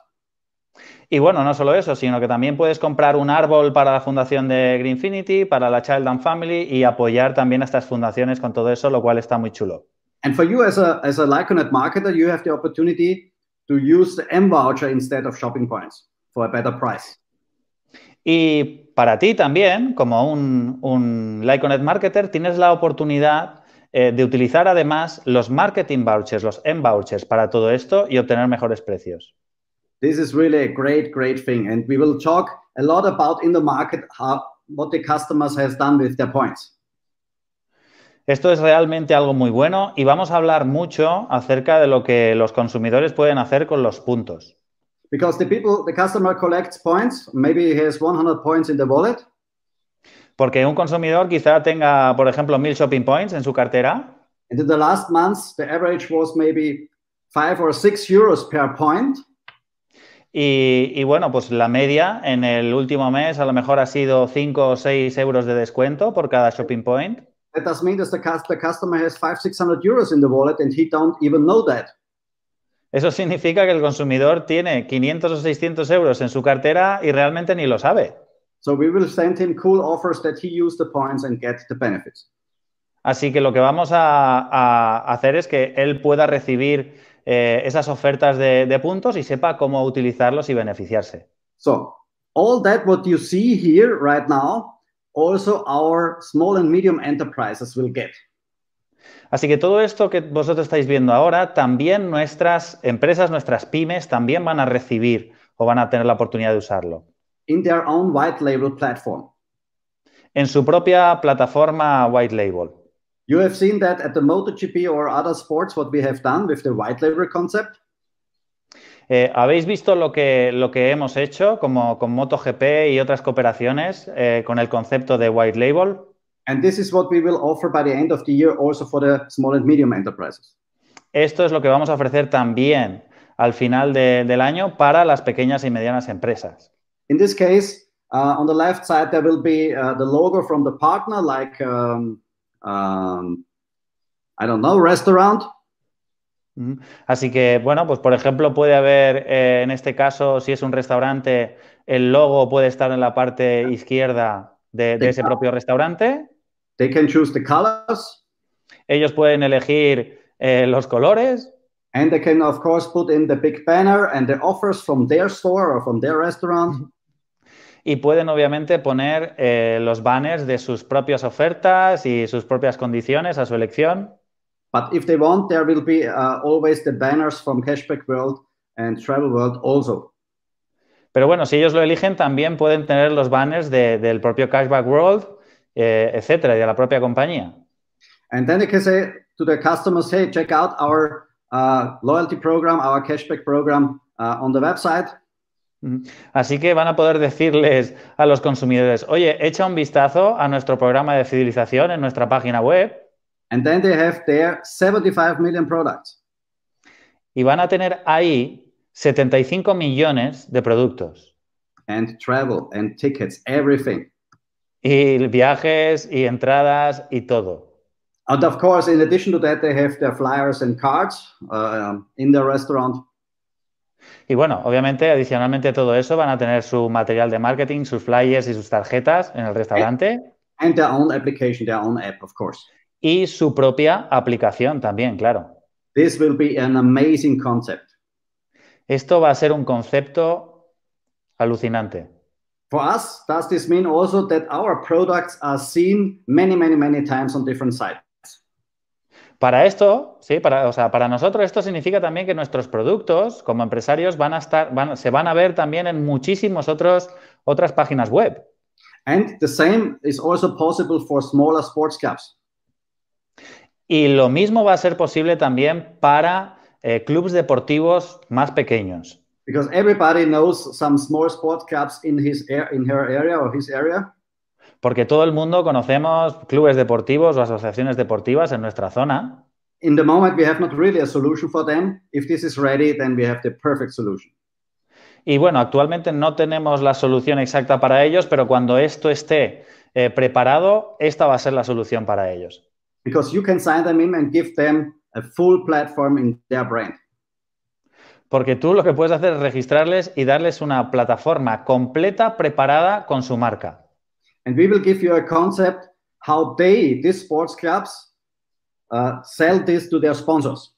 Y bueno, no solo eso, sino que también puedes comprar un árbol para la fundación de Greenfinity, para la Child and Family y apoyar también a estas fundaciones con todo eso, lo cual está muy chulo. And for you as a, as a Lyconet marketer, you have the opportunity to use the M-Voucher instead of shopping points for a better price. Y para ti también, como un, un Lyconet marketer, tienes la oportunidad eh, de utilizar además los marketing vouchers, los M-Vouchers para todo esto y obtener mejores precios. This is really a great, great thing. And we will talk a lot about in the market how, what the customers has done with their points. Esto es realmente algo muy bueno y vamos a hablar mucho acerca de lo que los consumidores pueden hacer con los puntos. Because the people, the customer collects points, maybe he has one hundred points in the wallet. Porque un consumidor quizá tenga, por ejemplo, mil shopping points en su cartera. And in the last months, the average was maybe five or six euros per point. Y, y bueno, pues la media en el último mes a lo mejor ha sido cinco o seis euros de descuento por cada shopping point. That does mean that the, the customer has five, six hundred euros in the wallet and he don't even know that. Eso significa que el consumidor tiene quinientos o seiscientos euros en su cartera y realmente ni lo sabe. So we will send him cool offers that he use the points and get the benefits. Así que lo que vamos a, a hacer es que él pueda recibir eh, esas ofertas de, de puntos y sepa cómo utilizarlos y beneficiarse. So all that what you see here right now, also our small and medium enterprises will get. Así que todo esto que vosotros estáis viendo ahora, también nuestras empresas, nuestras pymes, también van a recibir o van a tener la oportunidad de usarlo. In their own white label platform. En su propia plataforma white label. You have seen that at the MotoGP or other sports, what we have done with the white label concept. Eh, ¿Habéis visto lo que, lo que hemos hecho como con MotoGP y otras cooperaciones eh, con el concepto de white label? And this is what we will offer by the end of the year also for the small and medium enterprises. Esto es lo que vamos a ofrecer también al final de, del año para las pequeñas y medianas empresas. In this case, uh, on the left side, there will be uh, the logo from the partner, like, um, um, I don't know, restaurant. Así que, bueno, pues por ejemplo puede haber, eh, en este caso, si es un restaurante, el logo puede estar en la parte izquierda de, de ese propio restaurante. They can choose the colors. Ellos pueden elegir eh, los colores. And they can, of course, put in the big banner and the offers from their store or from their restaurant. Y pueden, obviamente, poner eh, los banners de sus propias ofertas y sus propias condiciones a su elección. But if they want, there will be uh, always the banners from Cashback World and Travel World also. Pero bueno, si ellos lo eligen, también pueden tener los banners de, del propio Cashback World, eh, etcétera, y de la propia compañía. And then they can say to the customers, hey, check out our uh, loyalty program, our cashback program uh, on the website. Así que van a poder decirles a los consumidores, oye, echa un vistazo a nuestro programa de fidelización en nuestra página web. And then they have there seventy-five million products. Y van a tener ahí setenta y cinco millones de productos. And travel and tickets, everything. Y viajes y entradas y todo. And of course, in addition to that, they have their flyers and cards uh, in their restaurant. Y bueno, obviamente, adicionalmente a todo eso, van a tener su material de marketing, sus flyers y sus tarjetas en el restaurante. And their own application, their own app, of course. Y su propia aplicación también, claro. This will be an amazing concept. Esto va a ser un concepto alucinante. For us, does this mean also that our products are seen many, many, many times on different sites? Para esto, sí, para, o sea, para nosotros esto significa también que nuestros productos como empresarios van a estar, van, se van a ver también en muchísimos otros otras páginas web. And the same is also possible for smaller sports clubs. Y lo mismo va a ser posible también para eh, clubes deportivos más pequeños. Because everybody knows some small sports clubs in his in her area or his area. Porque todo el mundo conocemos clubes deportivos o asociaciones deportivas en nuestra zona. In the moment, we have not really a solution for them. If this is ready, then we have the perfect solution. Y bueno, actualmente no tenemos la solución exacta para ellos, pero cuando esto esté eh, preparado, esta va a ser la solución para ellos. Because you can sign them in and give them a full platform in their brand. Porque tú lo que puedes hacer es registrarles y darles una plataforma completa preparada con su marca. And we will give you a concept how they, these sports clubs, uh, sell this to their sponsors.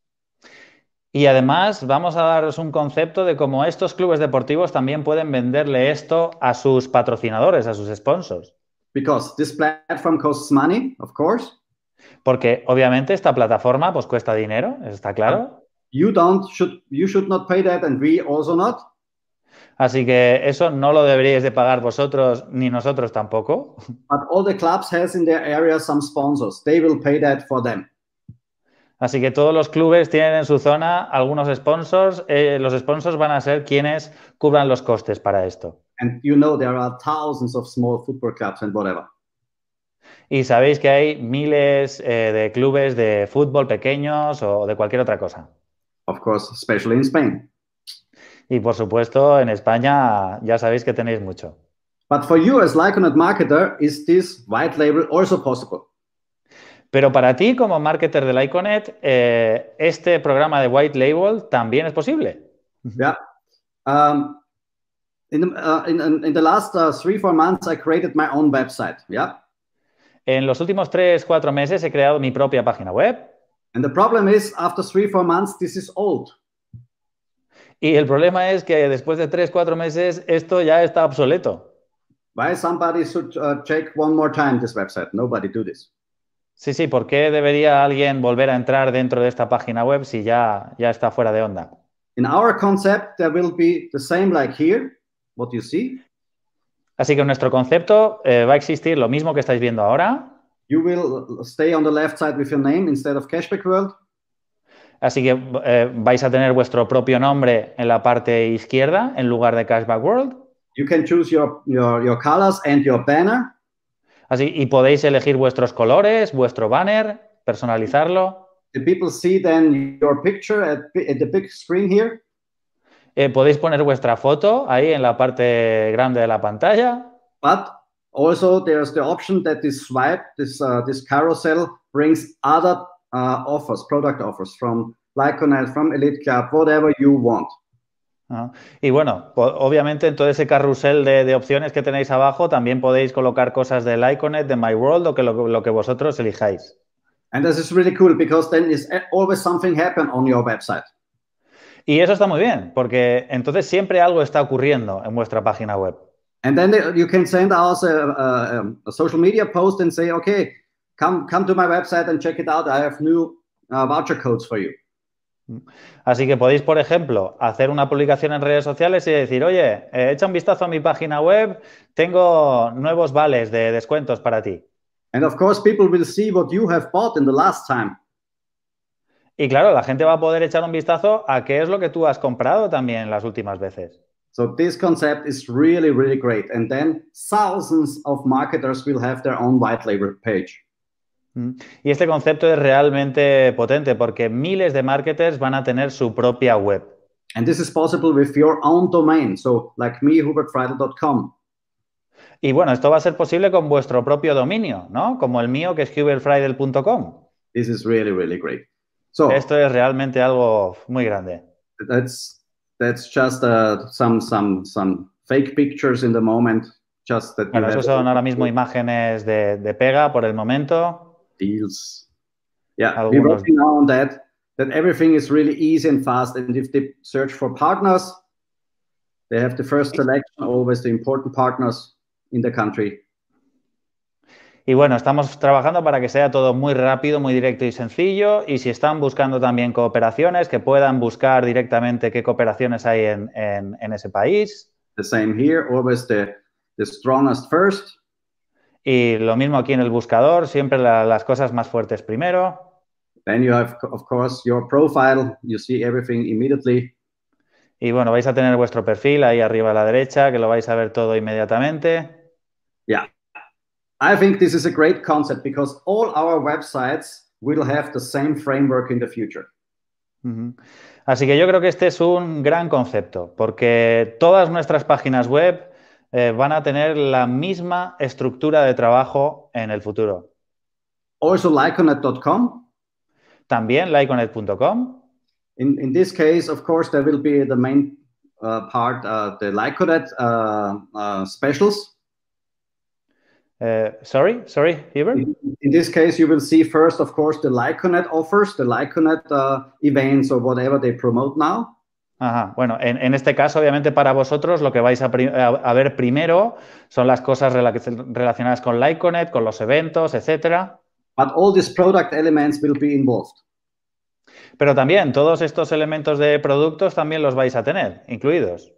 Y además vamos a daros un concepto de cómo estos clubes deportivos también pueden venderle esto a sus patrocinadores, a sus sponsors. Because this platform costs money, of course. Porque obviamente esta plataforma pues cuesta dinero, está claro. You don't should you should not pay that, and we also not. Así que eso no lo deberíais de pagar vosotros ni nosotros tampoco. But all the clubs has in their area some sponsors. They will pay that for them. Así que todos los clubes tienen en su zona algunos sponsors. Eh, los sponsors van a ser quienes cubran los costes para esto. And you know there are thousands of small football clubs and whatever. Y sabéis que hay miles eh, de clubes de fútbol pequeños o de cualquier otra cosa. Of course, especially in Spain. Y por supuesto, en España ya sabéis que tenéis mucho. But for you as Lyconet marketer, is this white label also possible? Pero para ti, como marketer de Lyconet, eh, este programa de white label también es posible. Yeah. Um, in, the, uh, in, in the last uh, three, four months, I created my own website. Yeah. En los últimos tres, cuatro meses he creado mi propia página web. And the problem is, after three, four months, this is old. Y el problema es que después de tres, cuatro meses esto ya está obsoleto. Why somebody should uh, check one more time this website? Nobody do this. Sí, sí, ¿por qué debería alguien volver a entrar dentro de esta página web si ya, ya está fuera de onda? In our concept, there will be the same like here, what you see. Así que en nuestro concepto eh, va a existir lo mismo que estáis viendo ahora. You will stay on the left side with your name instead of Cashback World. Así que eh, vais a tener vuestro propio nombre en la parte izquierda en lugar de Cashback World. You can choose your, your, your colors and your banner. Así, y podéis elegir vuestros colores, vuestro banner, personalizarlo. The people see then your picture at, at the big screen here. Eh, podéis poner vuestra foto ahí en la parte grande de la pantalla. But also there's the option that this swipe, this, uh, this carousel brings other uh, offers, product offers from Lyconet, from Elite Club, whatever you want. Uh-huh. Y bueno, obviamente en todo ese carrusel de, de opciones que tenéis abajo también podéis colocar cosas de Lyconet, de MyWorld o que lo, lo que vosotros elijáis. And this is really cool because then is always something happen on your website. Y eso está muy bien, porque entonces siempre algo está ocurriendo en vuestra página web. And then you can send us a, a, a social media post and say, okay, come, come to my website and check it out. I have new uh, voucher codes for you. Así que podéis, por ejemplo, hacer una publicación en redes sociales y decir, oye, eh, echa un vistazo a mi página web, tengo nuevos vales de descuentos para ti. And of course, people will see what you have bought in the last time. Y claro, la gente va a poder echar un vistazo a qué es lo que tú has comprado también las últimas veces. So this concept is really, really great. And then thousands of marketers will have their own white label page. Y este concepto es realmente potente porque miles de marketers van a tener su propia web. And this is possible with your own domain. So like me, hubert friedl dot com. Y bueno, esto va a ser posible con vuestro propio dominio, ¿no? Como el mío, que es hubert friedl punto com. This is really, really great. So esto es realmente algo muy grande. That's that's just uh, some some some fake pictures in the moment. Just that. Bueno, esos son ahora mismo imágenes de, de pega por el momento. Deals. Yeah, Algunos. we're working now on that. That everything is really easy and fast. And if they search for partners, they have the first selection, always the important partners in the country. Y bueno, estamos trabajando para que sea todo muy rápido, muy directo y sencillo. Y si están buscando también cooperaciones, que puedan buscar directamente qué cooperaciones hay en, en, en ese país. The same here, always the, the strongest first. Y lo mismo aquí en el buscador, siempre la, las cosas más fuertes primero. Then you have, of course, your profile. You see everything immediately. Y bueno, vais a tener vuestro perfil ahí arriba a la derecha, que lo vais a ver todo inmediatamente. Yeah. I think this is a great concept because all our websites will have the same framework in the future. Uh-huh. Así que yo creo que este es un gran concepto, porque todas nuestras páginas web eh, van a tener la misma estructura de trabajo en el futuro. Also Lyconet dot com. También Lyconet punto com. In, in this case, of course, there will be the main uh, part, uh, the Lyconet uh, uh, specials. Uh, sorry, sorry, Hubert? In, in this case, you will see first, of course, the Lyconet offers, the Lyconet uh, events or whatever they promote now. Ajá. Bueno, en, en este caso, obviamente, para vosotros lo que vais a, a, a ver primero son las cosas rela relacionadas con Lyconet, con los eventos, etcétera. But all these product elements will be involved. Pero también todos estos elementos de productos también los vais a tener incluidos.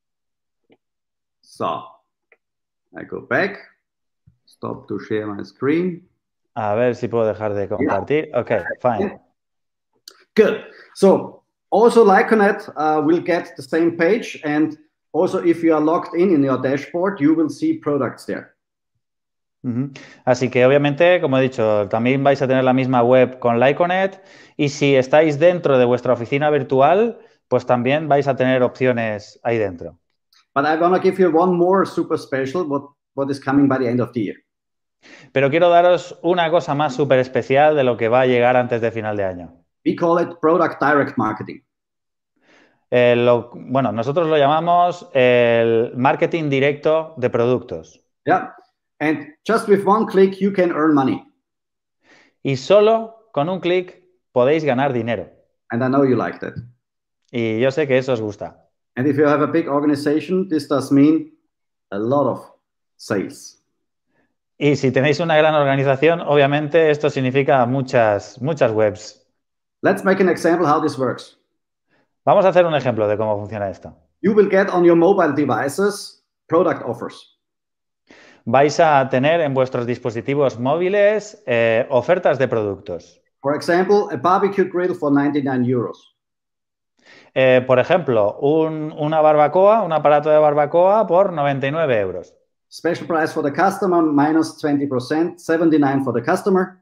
So, I go back. Stop to share my screen. A ver si puedo dejar de compartir. Yeah. Okay, fine. Good. So also Lyconet uh, will get the same page, and also if you are logged in in your dashboard, you will see products there. Uh-huh. Así que obviamente, como he dicho, también vais a tener la misma web con Lyconet, y si estáis dentro de vuestra oficina virtual, pues también vais a tener opciones ahí dentro. But I want to give you one more super special, what, what is coming by the end of the year. Pero quiero daros una cosa más súper especial de lo que va a llegar antes de final de año. We call it Product Direct Marketing. Eh, lo, bueno, nosotros lo llamamos el marketing directo de productos. Yeah, and just with one click you can earn money. Y solo con un clic podéis ganar dinero. And I know you like that. Y yo sé que eso os gusta. And if you have a big organization, this does mean a lot of sales. Y si tenéis una gran organización, obviamente esto significa muchas, muchas webs. Let's make an example how this works. Vamos a hacer un ejemplo de cómo funciona esto. You will get on your mobile devices product offers. Vais a tener en vuestros dispositivos móviles eh, ofertas de productos. For example, a barbecue grill for ninety-nine euros. Eh, por ejemplo, un- una barbacoa, un aparato de barbacoa por noventa y nueve euros. Special price for the customer, minus twenty percent, seventy-nine for the customer.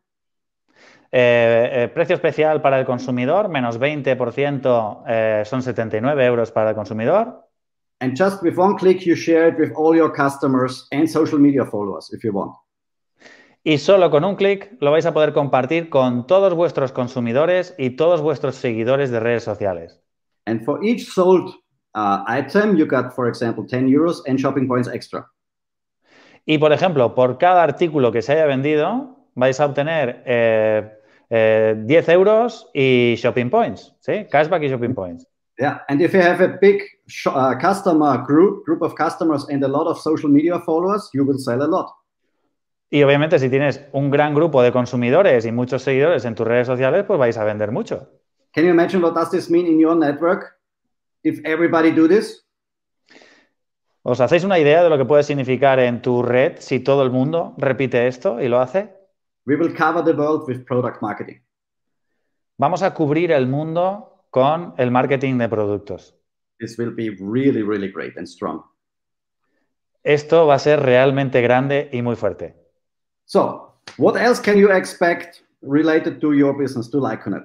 Eh, eh, precio especial para el consumidor, menos veinte por ciento, eh, son setenta y nueve euros para el consumidor. And just with one click, you share it with all your customers and social media followers if you want. Y solo con un clic lo vais a poder compartir con todos vuestros consumidores y todos vuestros seguidores de redes sociales. And for each sold uh, item, you got, for example, ten euros and shopping points extra. Y, por ejemplo, por cada artículo que se haya vendido, vais a obtener eh, eh, diez euros y shopping points, ¿sí? Cashback y shopping points. Yeah, and if you have a big sh- uh, customer group, group of customers and a lot of social media followers, you will sell a lot. Y, obviamente, si tienes un gran grupo de consumidores y muchos seguidores en tus redes sociales, pues vais a vender mucho. Can you imagine what does this mean in your network if everybody do this? ¿Os hacéis una idea de lo que puede significar en tu red si todo el mundo repite esto y lo hace? We will cover the world with product marketing. Vamos a cubrir el mundo con el marketing de productos. This will be really, really great and strong. Esto va a ser realmente grande y muy fuerte. So, what else can you expect related to your business, to Lyconet?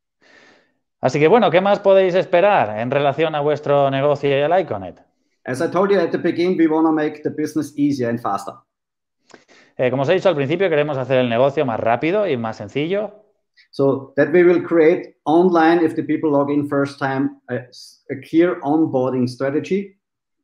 Así que, bueno, ¿qué más podéis esperar en relación a vuestro negocio y a Lyconet? As I told you at the beginning, we want to make the business easier and faster. Eh, como os he dicho al principio, queremos hacer el negocio más rápido y más sencillo. So that we will create online, if the people log in first time, a, a clear onboarding strategy.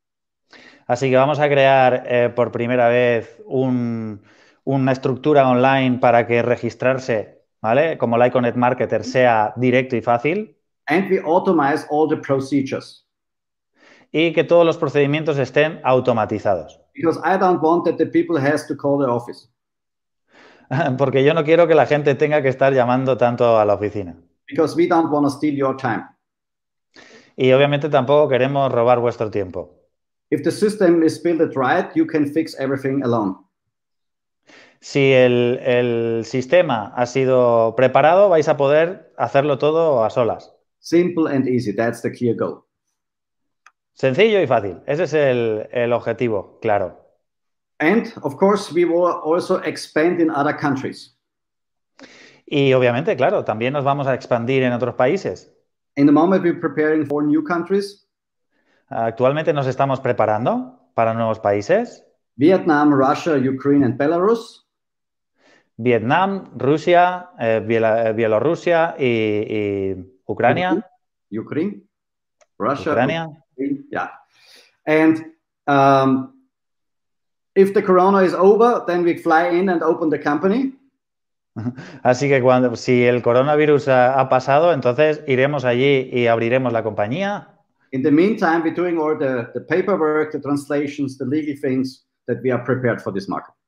Así que vamos a crear eh, por primera vez un, una estructura online para que registrarse, ¿vale? Como Lyconet Marketer sea directo y fácil. And we automate all the procedures. Y que todos los procedimientos estén automatizados. Because I don't want that the people has to call the office. Porque yo no quiero que la gente tenga que estar llamando tanto a la oficina. Because we don't want to steal your time. Y obviamente tampoco queremos robar vuestro tiempo. If the system is built right, you can fix everything alone. Si el, el sistema ha sido preparado, vais a poder hacerlo todo a solas. Simple and easy. That's the clear goal. Sencillo y fácil. Ese es el, el objetivo, claro. And of course, we will also expand in other countries. Y obviamente, claro, también nos vamos a expandir en otros países. In the moment, we're preparing for new countries. Actualmente nos estamos preparando para nuevos países. Vietnam, Russia, Ukraine, and Belarus. Vietnam, Rusia, eh, Biel Bielorrusia y, y Ucrania. Ukraine, Russia, Ucrania. Ukraine, yeah. And um, if the corona is over, then we fly in and open the company. Así que cuando, si el coronavirus ha, ha pasado, entonces iremos allí y abriremos la compañía. In the meantime, we're doing all the, the paperwork, the translations, the legal things that we are prepared for this market.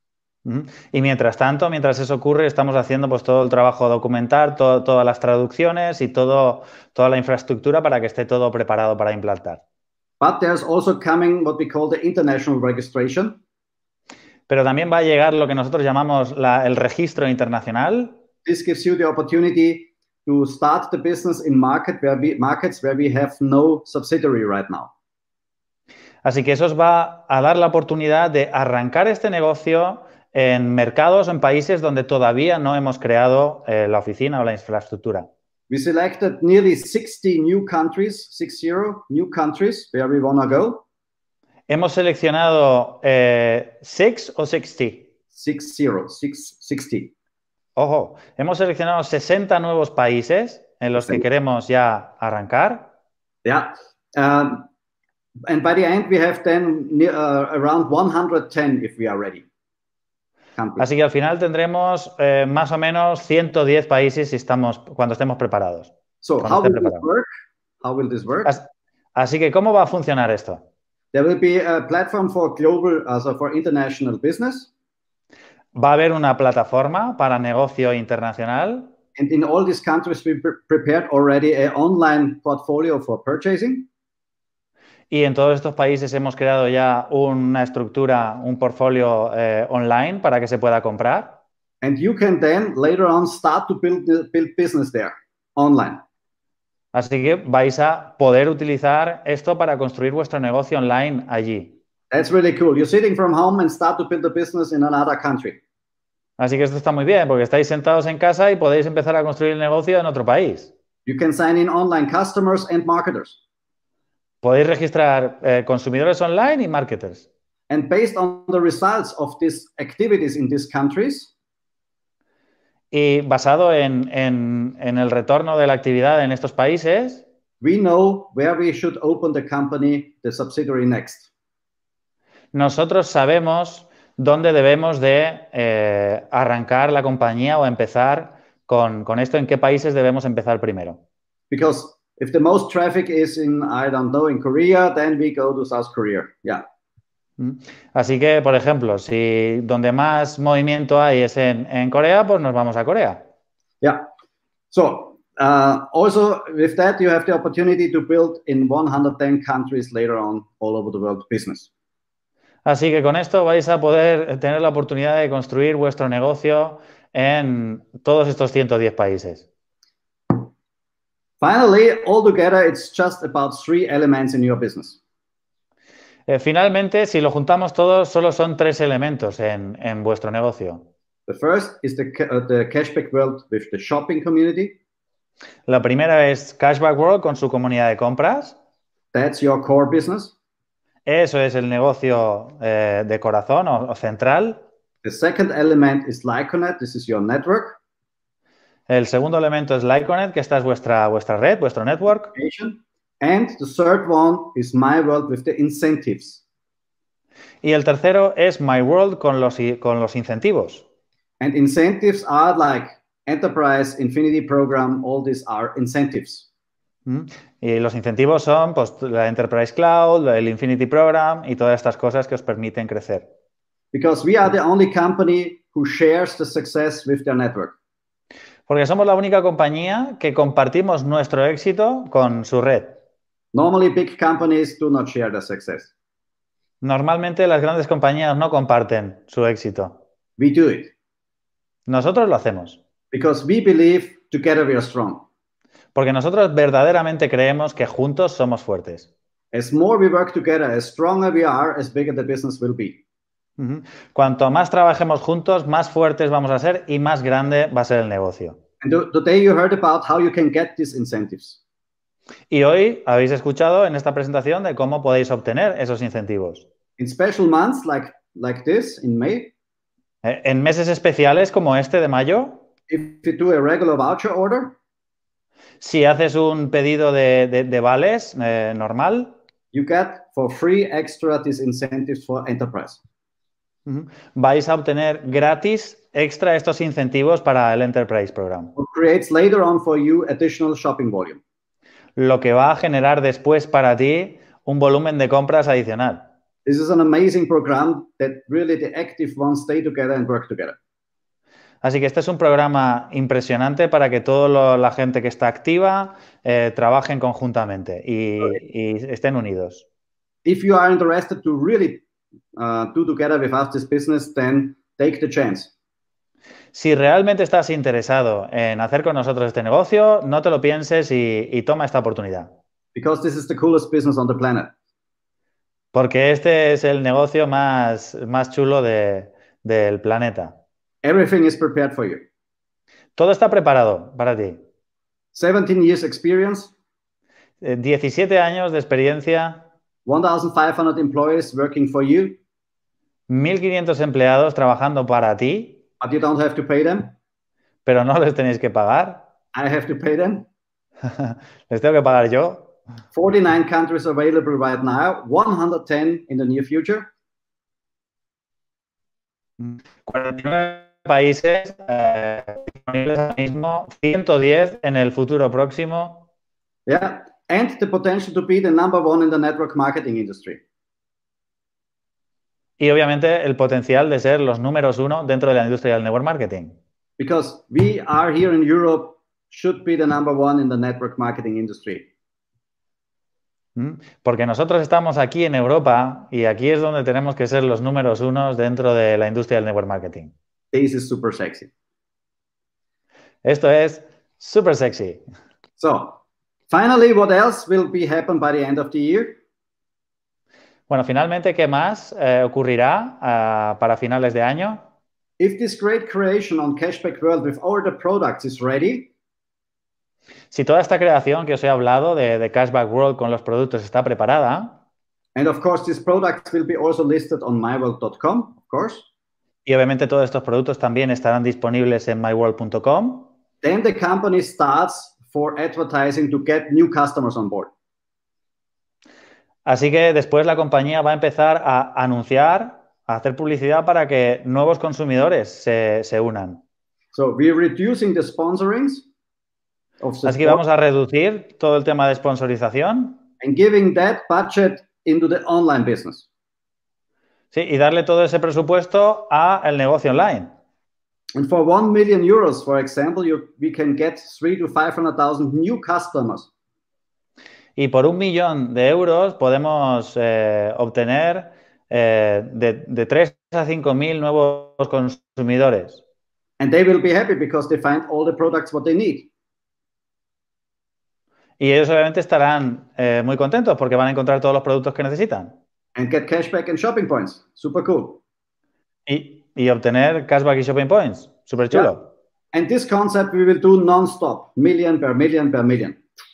Y mientras tanto, mientras eso ocurre, estamos haciendo pues todo el trabajo documental, todo, todas las traducciones y todo, toda la infraestructura para que esté todo preparado para implantar. But there's also coming what we call the international registration. Pero también va a llegar lo que nosotros llamamos la, el registro internacional. This gives you the opportunity to start the business in market where we, markets where we have no subsidiary right now. Así que eso os va a dar la oportunidad de arrancar este negocio en mercados o en países donde todavía no hemos creado eh, la oficina o la infraestructura. We selected nearly sixty new countries, six zero new countries where we want to go. Hemos seleccionado eh, six o sixty. Six zero, six sixty. Ojo, hemos seleccionado sesenta nuevos países en los que queremos ya arrancar. Yeah. Um, and by the end, we have then uh, around one hundred ten if we are ready. Countries. Así que al final tendremos eh, más o menos ciento diez países si estamos, cuando estemos preparados. So cuando how esté will this preparado. work? How will this work? As- Así que, ¿cómo va a funcionar esto? There will be a platform for global, uh, so for international business. Va a haber una plataforma para negocio internacional. And in all these countries, we pre prepared already an online portfolio for purchasing. Y en todos estos países hemos creado ya una estructura, un portfolio eh, online para que se pueda comprar. And you can then later on start to build, build business there online. Así que vais a poder utilizar esto para construir vuestro negocio online allí. That's really cool. You're sitting from home and start to build a business in another country. Así que esto está muy bien, porque estáis sentados en casa y podéis empezar a construir el negocio en otro país. You can sign in online customers and marketers. Podéis registrar eh, consumidores online y marketers. And based on the results of these activities in these countries, Y basado en, en, en el retorno de la actividad en estos países, we know where we should open the company, the subsidiary next. nosotros sabemos dónde debemos de eh, arrancar la compañía o empezar con, con esto, en qué países debemos empezar primero. Because if the most traffic is in, I don't know, in Korea, then we go to South Korea. Yeah. Así que, por ejemplo, si donde más movimiento hay es en, en Corea, pues nos vamos a Corea. Yeah. So uh, also with that, you have the opportunity to build in one hundred ten countries later on all over the world business. Así que con esto vais a poder tener la oportunidad de construir vuestro negocio en todos estos ciento diez países. Finally, altogether, it's just about three elements in your business. Eh, finalmente, si lo juntamos todos, solo son tres elementos en, en vuestro negocio. The first is the, ca- uh, the cashback world with the shopping community. La primera es Cashback World con su comunidad de compras. That's your core business. Eso es el negocio eh, de corazón o, o central. The second element is Lyconet. This is your network. El segundo elemento es Lyconet, que esta es vuestra, vuestra red, vuestro network. And the third one is My World with the incentives. Y el tercero es My World con los, con los incentivos. And incentives are like Enterprise, Infinity Program, all these are incentives. ¿Mm? Y los incentivos son pues, la Enterprise Cloud, el Infinity Program y todas estas cosas que os permiten crecer. Because we are the only company who shares the success with their network. Porque somos la única compañía que compartimos nuestro éxito con su red. Normally, big companies do not share their success. Normalmente las grandes compañías no comparten su éxito. We do it. Nosotros lo hacemos. Because we believe together we are strong. Porque nosotros verdaderamente creemos que juntos somos fuertes. As more we work together, as stronger we are, as bigger the business will be. Uh-huh. Cuanto más trabajemos juntos, más fuertes vamos a ser y más grande va a ser el negocio. And today you heard about how you can get these incentives. Y hoy habéis escuchado en esta presentación de cómo podéis obtener esos incentivos. In special months like, like this, in May, Eh, En meses especiales como este de mayo, if you do a regular voucher order, si haces un pedido de, de- de vales eh, normal, you get for free extra these incentives for enterprise. ujú, vais a obtener gratis extra estos incentivos para el Enterprise Program. What creates later on for you additional shopping volume. Lo que va a generar después para ti un volumen de compras adicional. This is an amazing program that really the active ones stay together and work together. Así que este es un programa impresionante para que toda la gente que está activa eh, trabajen conjuntamente y, y estén unidos. If you are interested to really uh, do together with us this business, then take the chance. Si realmente estás interesado en hacer con nosotros este negocio, no te lo pienses y, y toma esta oportunidad. Because this is the coolest business on the planet. Porque este es el negocio más, más chulo de- del planeta. Everything is prepared for you. Todo está preparado para ti. seventeen years experience, Eh, diecisiete años de experiencia, one thousand five hundred employees working for you, mil quinientos empleados trabajando para ti, but you don't have to pay them. pero no les tenéis que pagar. I have to pay them. Les tengo que pagar yo. forty-nine countries available right now, one hundred ten in the near future. cuarenta y nueve países eh, disponibles ahora mismo, ciento diez en el futuro próximo. Yeah. and the potential to be the number one in the network marketing industry. Y obviamente el potencial de ser los números uno dentro de la industria del network marketing. Because we are here in Europe, should be the number one in the network marketing industry. Porque nosotros estamos aquí en Europa y aquí es donde tenemos que ser los números unos dentro de la industria del network marketing. This is super sexy. Esto es super sexy. So, finally, what else will be happen by the end of the year? Bueno, finalmente, ¿qué más eh, ocurrirá uh, para finales de año? If this great creation on Cashback World with all the products is ready, si toda esta creación que os he hablado de, de Cashback World con los productos está preparada, and of course these products will be also listed on my world dot com, of course, y obviamente todos estos productos también estarán disponibles en my world punto com, then the company starts for advertising to get new customers on board. Así que después la compañía va a empezar a anunciar, a hacer publicidad para que nuevos consumidores se, se unan. So we're reducing the sponsorings of the Así que vamos a reducir todo el tema de sponsorización. And giving that budget into the online business. Sí, y darle todo ese presupuesto al negocio online. And for one million euros, for example, you, we can get three to five hundred thousand new customers. Y por un millón de euros podemos eh, obtener eh, de, de tres a cinco mil nuevos consumidores. And they will be happy because they find all the products what they need. Y ellos obviamente estarán eh, muy contentos porque van a encontrar todos los productos que necesitan. And get cashback and shopping points. Super cool. Y, y obtener cashback y shopping points. Super chulo. Yeah. And this concept we will do non-stop. Million per million per million.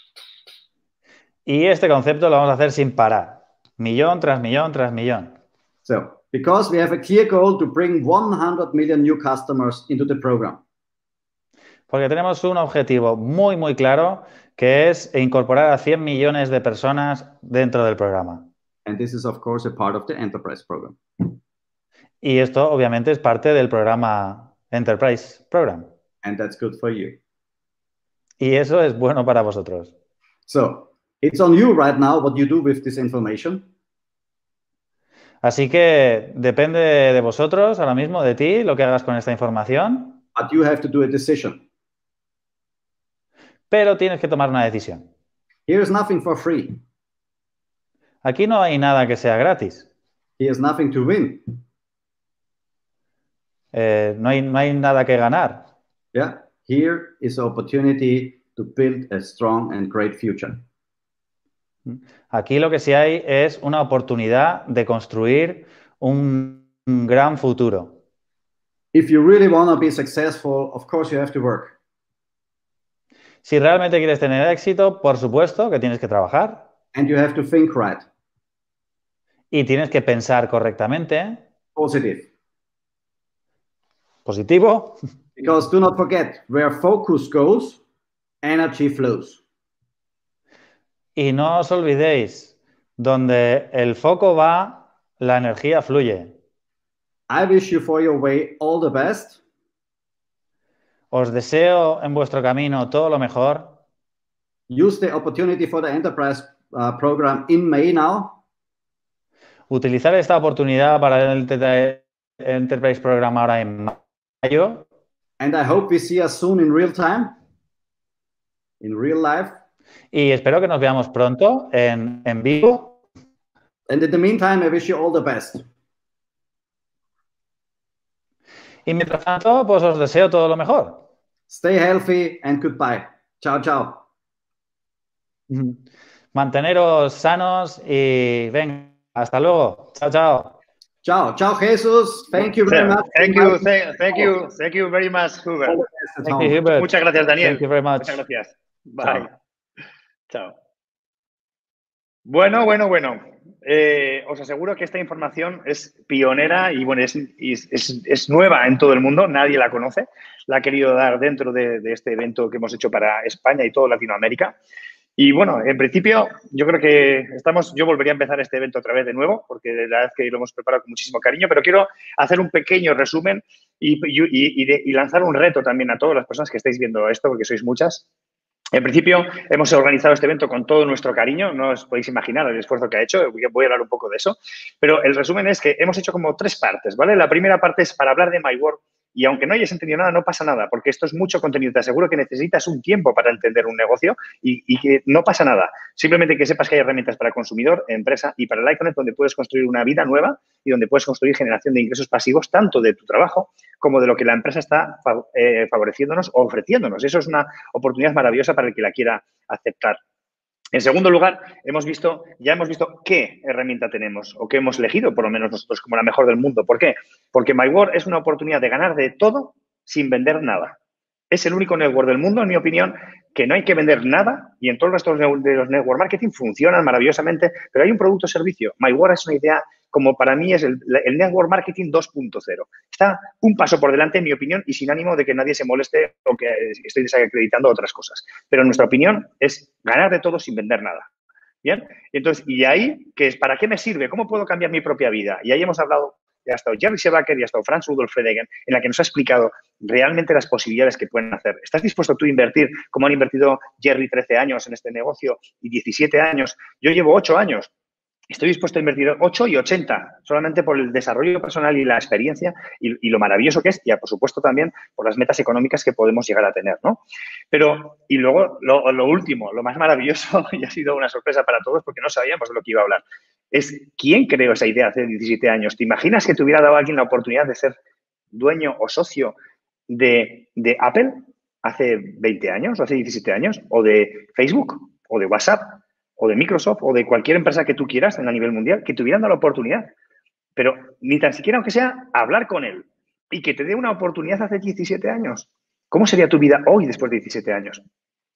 Y este concepto lo vamos a hacer sin parar. Millón tras millón tras millón. So, because we have a clear goal to bring one hundred million new customers into the program. Porque tenemos un objetivo muy, muy claro, que es incorporar a cien millones de personas dentro del programa. And this is, of course, a part of the enterprise program. Y esto, obviamente, es parte del programa Enterprise Program. And that's good for you. Y eso es bueno para vosotros. So, it's on you right now what you do with this information. Así que depende de vosotros, ahora mismo, de ti, lo que hagas con esta información. But you have to do a decision. Pero tienes que tomar una decisión. Here is nothing for free. Aquí no hay nada que sea gratis. Here is nothing to win. Eh, no hay, no hay nada que ganar. Yeah, here is an opportunity to build a strong and great future. Aquí lo que sí hay es una oportunidad de construir un, un gran futuro. If you really want to be successful, of course you have to work. Si realmente quieres tener éxito, por supuesto que tienes que trabajar. And you have to think right. Y tienes que pensar correctamente. Positive. Positivo. Because do not forget, where focus goes, energy flows. Y no os olvidéis, donde el foco va, la energía fluye. I wish you for your way all the best. Os deseo en vuestro camino todo lo mejor. Use the opportunity for the enterprise uh, program in May now. Utilizar esta oportunidad para el Enterprise Program ahora en mayo. And I hope we see us soon in real time, in real life. Y espero que nos veamos pronto en, en vivo. And in the meantime, I wish you all the best. Y mientras tanto, pues os deseo todo lo mejor. Stay healthy and goodbye. Chao, chao. Manteneros sanos y venga, hasta luego. Chao, chao. Chao, chao, Jesus. Thank you very much. Thank you, thank, thank you, thank you very much, Hubert. Thank you, Hubert. Muchas gracias, Daniel. Thank you very much. Muchas gracias. Bye. Chao. Bueno, bueno, bueno. Eh, os aseguro que esta información es pionera y bueno, es, es, es nueva en todo el mundo. Nadie la conoce. La ha querido dar dentro de, de este evento que hemos hecho para España y toda Latinoamérica. Y bueno, en principio, yo creo que estamos, yo volvería a empezar este evento otra vez de nuevo, porque la verdad es que lo hemos preparado con muchísimo cariño, pero quiero hacer un pequeño resumen y, y, y, de, y lanzar un reto también a todas las personas que estáis viendo esto, porque sois muchas. En principio, hemos organizado este evento con todo nuestro cariño. No os podéis imaginar el esfuerzo que ha hecho. Voy a hablar un poco de eso. Pero el resumen es que hemos hecho como tres partes, ¿vale? La primera parte es para hablar de MyWork. Y aunque no hayas entendido nada, no pasa nada, porque esto es mucho contenido. Te aseguro que necesitas un tiempo para entender un negocio y, y que no pasa nada. Simplemente que sepas que hay herramientas para consumidor, empresa y para Lyconet donde puedes construir una vida nueva y donde puedes construir generación de ingresos pasivos tanto de tu trabajo como de lo que la empresa está eh, favoreciéndonos o ofreciéndonos. Eso es una oportunidad maravillosa para el que la quiera aceptar. En segundo lugar, hemos visto, ya hemos visto qué herramienta tenemos o qué hemos elegido, por lo menos nosotros, como la mejor del mundo. ¿Por qué? Porque MyWork es una oportunidad de ganar de todo sin vender nada. Es el único network del mundo, en mi opinión, que no hay que vender nada y en todo el resto de los network marketing funcionan maravillosamente, pero hay un producto o servicio. MyWork es una idea, como para mí es el, el network marketing dos punto cero. Está un paso por delante, en mi opinión, y sin ánimo de que nadie se moleste o que estoy desacreditando otras cosas. Pero nuestra opinión es ganar de todo sin vender nada. ¿Bien? Entonces, y ahí, ¿qué es? ¿Para qué me sirve? ¿Cómo puedo cambiar mi propia vida? Y ahí hemos hablado, ya ha estado Jerry Sebacker y ha estado Franz Rudolf Fredegen, en la que nos ha explicado realmente las posibilidades que pueden hacer. ¿Estás dispuesto tú a invertir como han invertido Jerry trece años en este negocio y diecisiete años? Yo llevo ocho años. Estoy dispuesto a invertir ocho y ochenta solamente por el desarrollo personal y la experiencia y, y lo maravilloso que es y, por supuesto, también por las metas económicas que podemos llegar a tener, ¿no? Pero, y luego, lo, lo último, lo más maravilloso, y ha sido una sorpresa para todos porque no sabíamos de lo que iba a hablar, es ¿quién creó esa idea hace diecisiete años? ¿Te imaginas que te hubiera dado a alguien la oportunidad de ser dueño o socio de, de Apple hace veinte años o hace diecisiete años? ¿O de Facebook? ¿O de WhatsApp? O de Microsoft, o de cualquier empresa que tú quieras a nivel mundial, que te hubieran dado la oportunidad. Pero ni tan siquiera, aunque sea, hablar con él y que te dé una oportunidad hace diecisiete años. ¿Cómo sería tu vida hoy después de diecisiete años?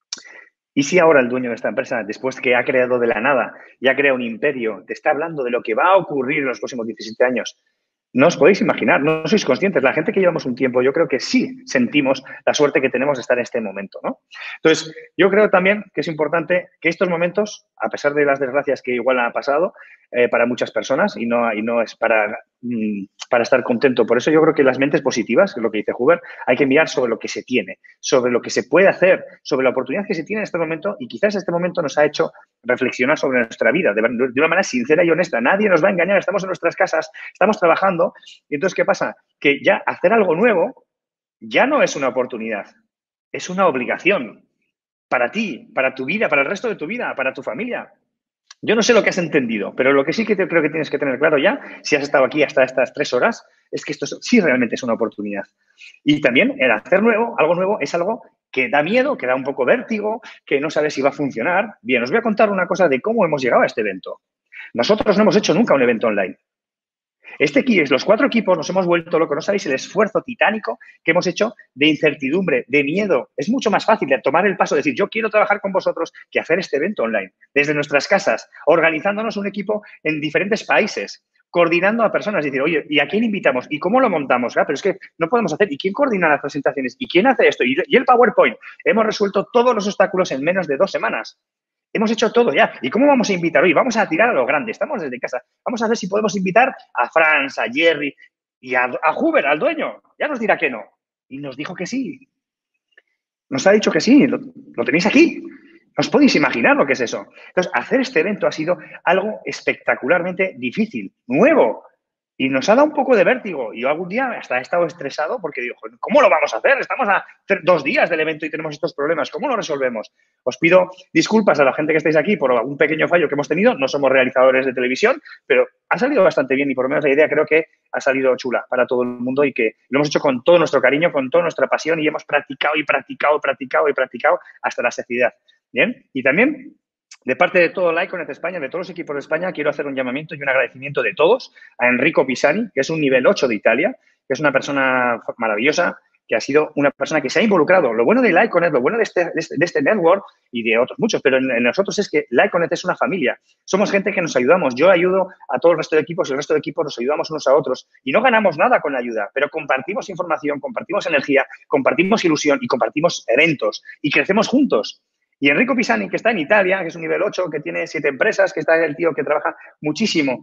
Y si ahora el dueño de esta empresa, después que ha creado de la nada y ha creado un imperio, te está hablando de lo que va a ocurrir en los próximos diecisiete años? No os podéis imaginar, no sois conscientes. La gente que llevamos un tiempo, yo creo que sí sentimos la suerte que tenemos de estar en este momento, ¿no? Entonces, yo creo también que es importante que estos momentos, a pesar de las desgracias que igual han pasado eh, para muchas personas y no, y no es para, mm, para estar contento. Por eso yo creo que las mentes positivas, que es lo que dice Hubert, hay que mirar sobre lo que se tiene, sobre lo que se puede hacer, sobre la oportunidad que se tiene en este momento y quizás este momento nos ha hecho reflexionar sobre nuestra vida de, de una manera sincera y honesta. Nadie nos va a engañar, estamos en nuestras casas, estamos trabajando y entonces, ¿qué pasa? Que ya hacer algo nuevo ya no es una oportunidad, es una obligación para ti, para tu vida, para el resto de tu vida, para tu familia. Yo no sé lo que has entendido, pero lo que sí que te creo que tienes que tener claro ya, si has estado aquí hasta estas tres horas, es que esto sí realmente es una oportunidad. Y también el hacer nuevo, algo nuevo, es algo que da miedo, que da un poco vértigo, que no sabes si va a funcionar. Bien, os voy a contar una cosa de cómo hemos llegado a este evento. Nosotros no hemos hecho nunca un evento online. Este aquí es los cuatro equipos, nos hemos vuelto locos, no sabéis el esfuerzo titánico que hemos hecho de incertidumbre, de miedo. Es mucho más fácil de tomar el paso, de decir, yo quiero trabajar con vosotros que hacer este evento online. Desde nuestras casas, organizándonos un equipo en diferentes países, coordinando a personas, decir, oye, ¿y a quién invitamos? ¿Y cómo lo montamos? Ah, pero es que no podemos hacer. ¿Y quién coordina las presentaciones? ¿Y quién hace esto? Y el PowerPoint. Hemos resuelto todos los obstáculos en menos de dos semanas. Hemos hecho todo ya. ¿Y cómo vamos a invitar hoy? Vamos a tirar a lo grande. Estamos desde casa. Vamos a ver si podemos invitar a Franz, a Jerry y a, a Hubert, al dueño. Ya nos dirá que no. Y nos dijo que sí. Nos ha dicho que sí. Lo, lo tenéis aquí. ¿No os podéis imaginar lo que es eso? Entonces, hacer este evento ha sido algo espectacularmente difícil, nuevo. Y nos ha dado un poco de vértigo. Y yo algún día hasta he estado estresado porque digo, ¿cómo lo vamos a hacer? Estamos a dos días del evento y tenemos estos problemas. ¿Cómo lo resolvemos? Os pido disculpas a la gente que estáis aquí por algún pequeño fallo que hemos tenido. No somos realizadores de televisión, pero ha salido bastante bien y por lo menos la idea creo que ha salido chula para todo el mundo y que lo hemos hecho con todo nuestro cariño, con toda nuestra pasión y hemos practicado y practicado, practicado y practicado hasta la saciedad. ¿Bien? Y también, de parte de todo Lyconet España, de todos los equipos de España, quiero hacer un llamamiento y un agradecimiento de todos a Enrico Pisani, que es un nivel ocho de Italia, que es una persona maravillosa, que ha sido una persona que se ha involucrado. Lo bueno de Lyconet, lo bueno de este, de este, de este network y de otros muchos, pero en, en nosotros es que Lyconet es una familia. Somos gente que nos ayudamos. Yo ayudo a todo el resto de equipos y el resto de equipos nos ayudamos unos a otros. Y no ganamos nada con la ayuda, pero compartimos información, compartimos energía, compartimos ilusión y compartimos eventos y crecemos juntos. Y Enrico Pisani, que está en Italia, que es un nivel ocho, que tiene siete empresas, que está el tío que trabaja muchísimo,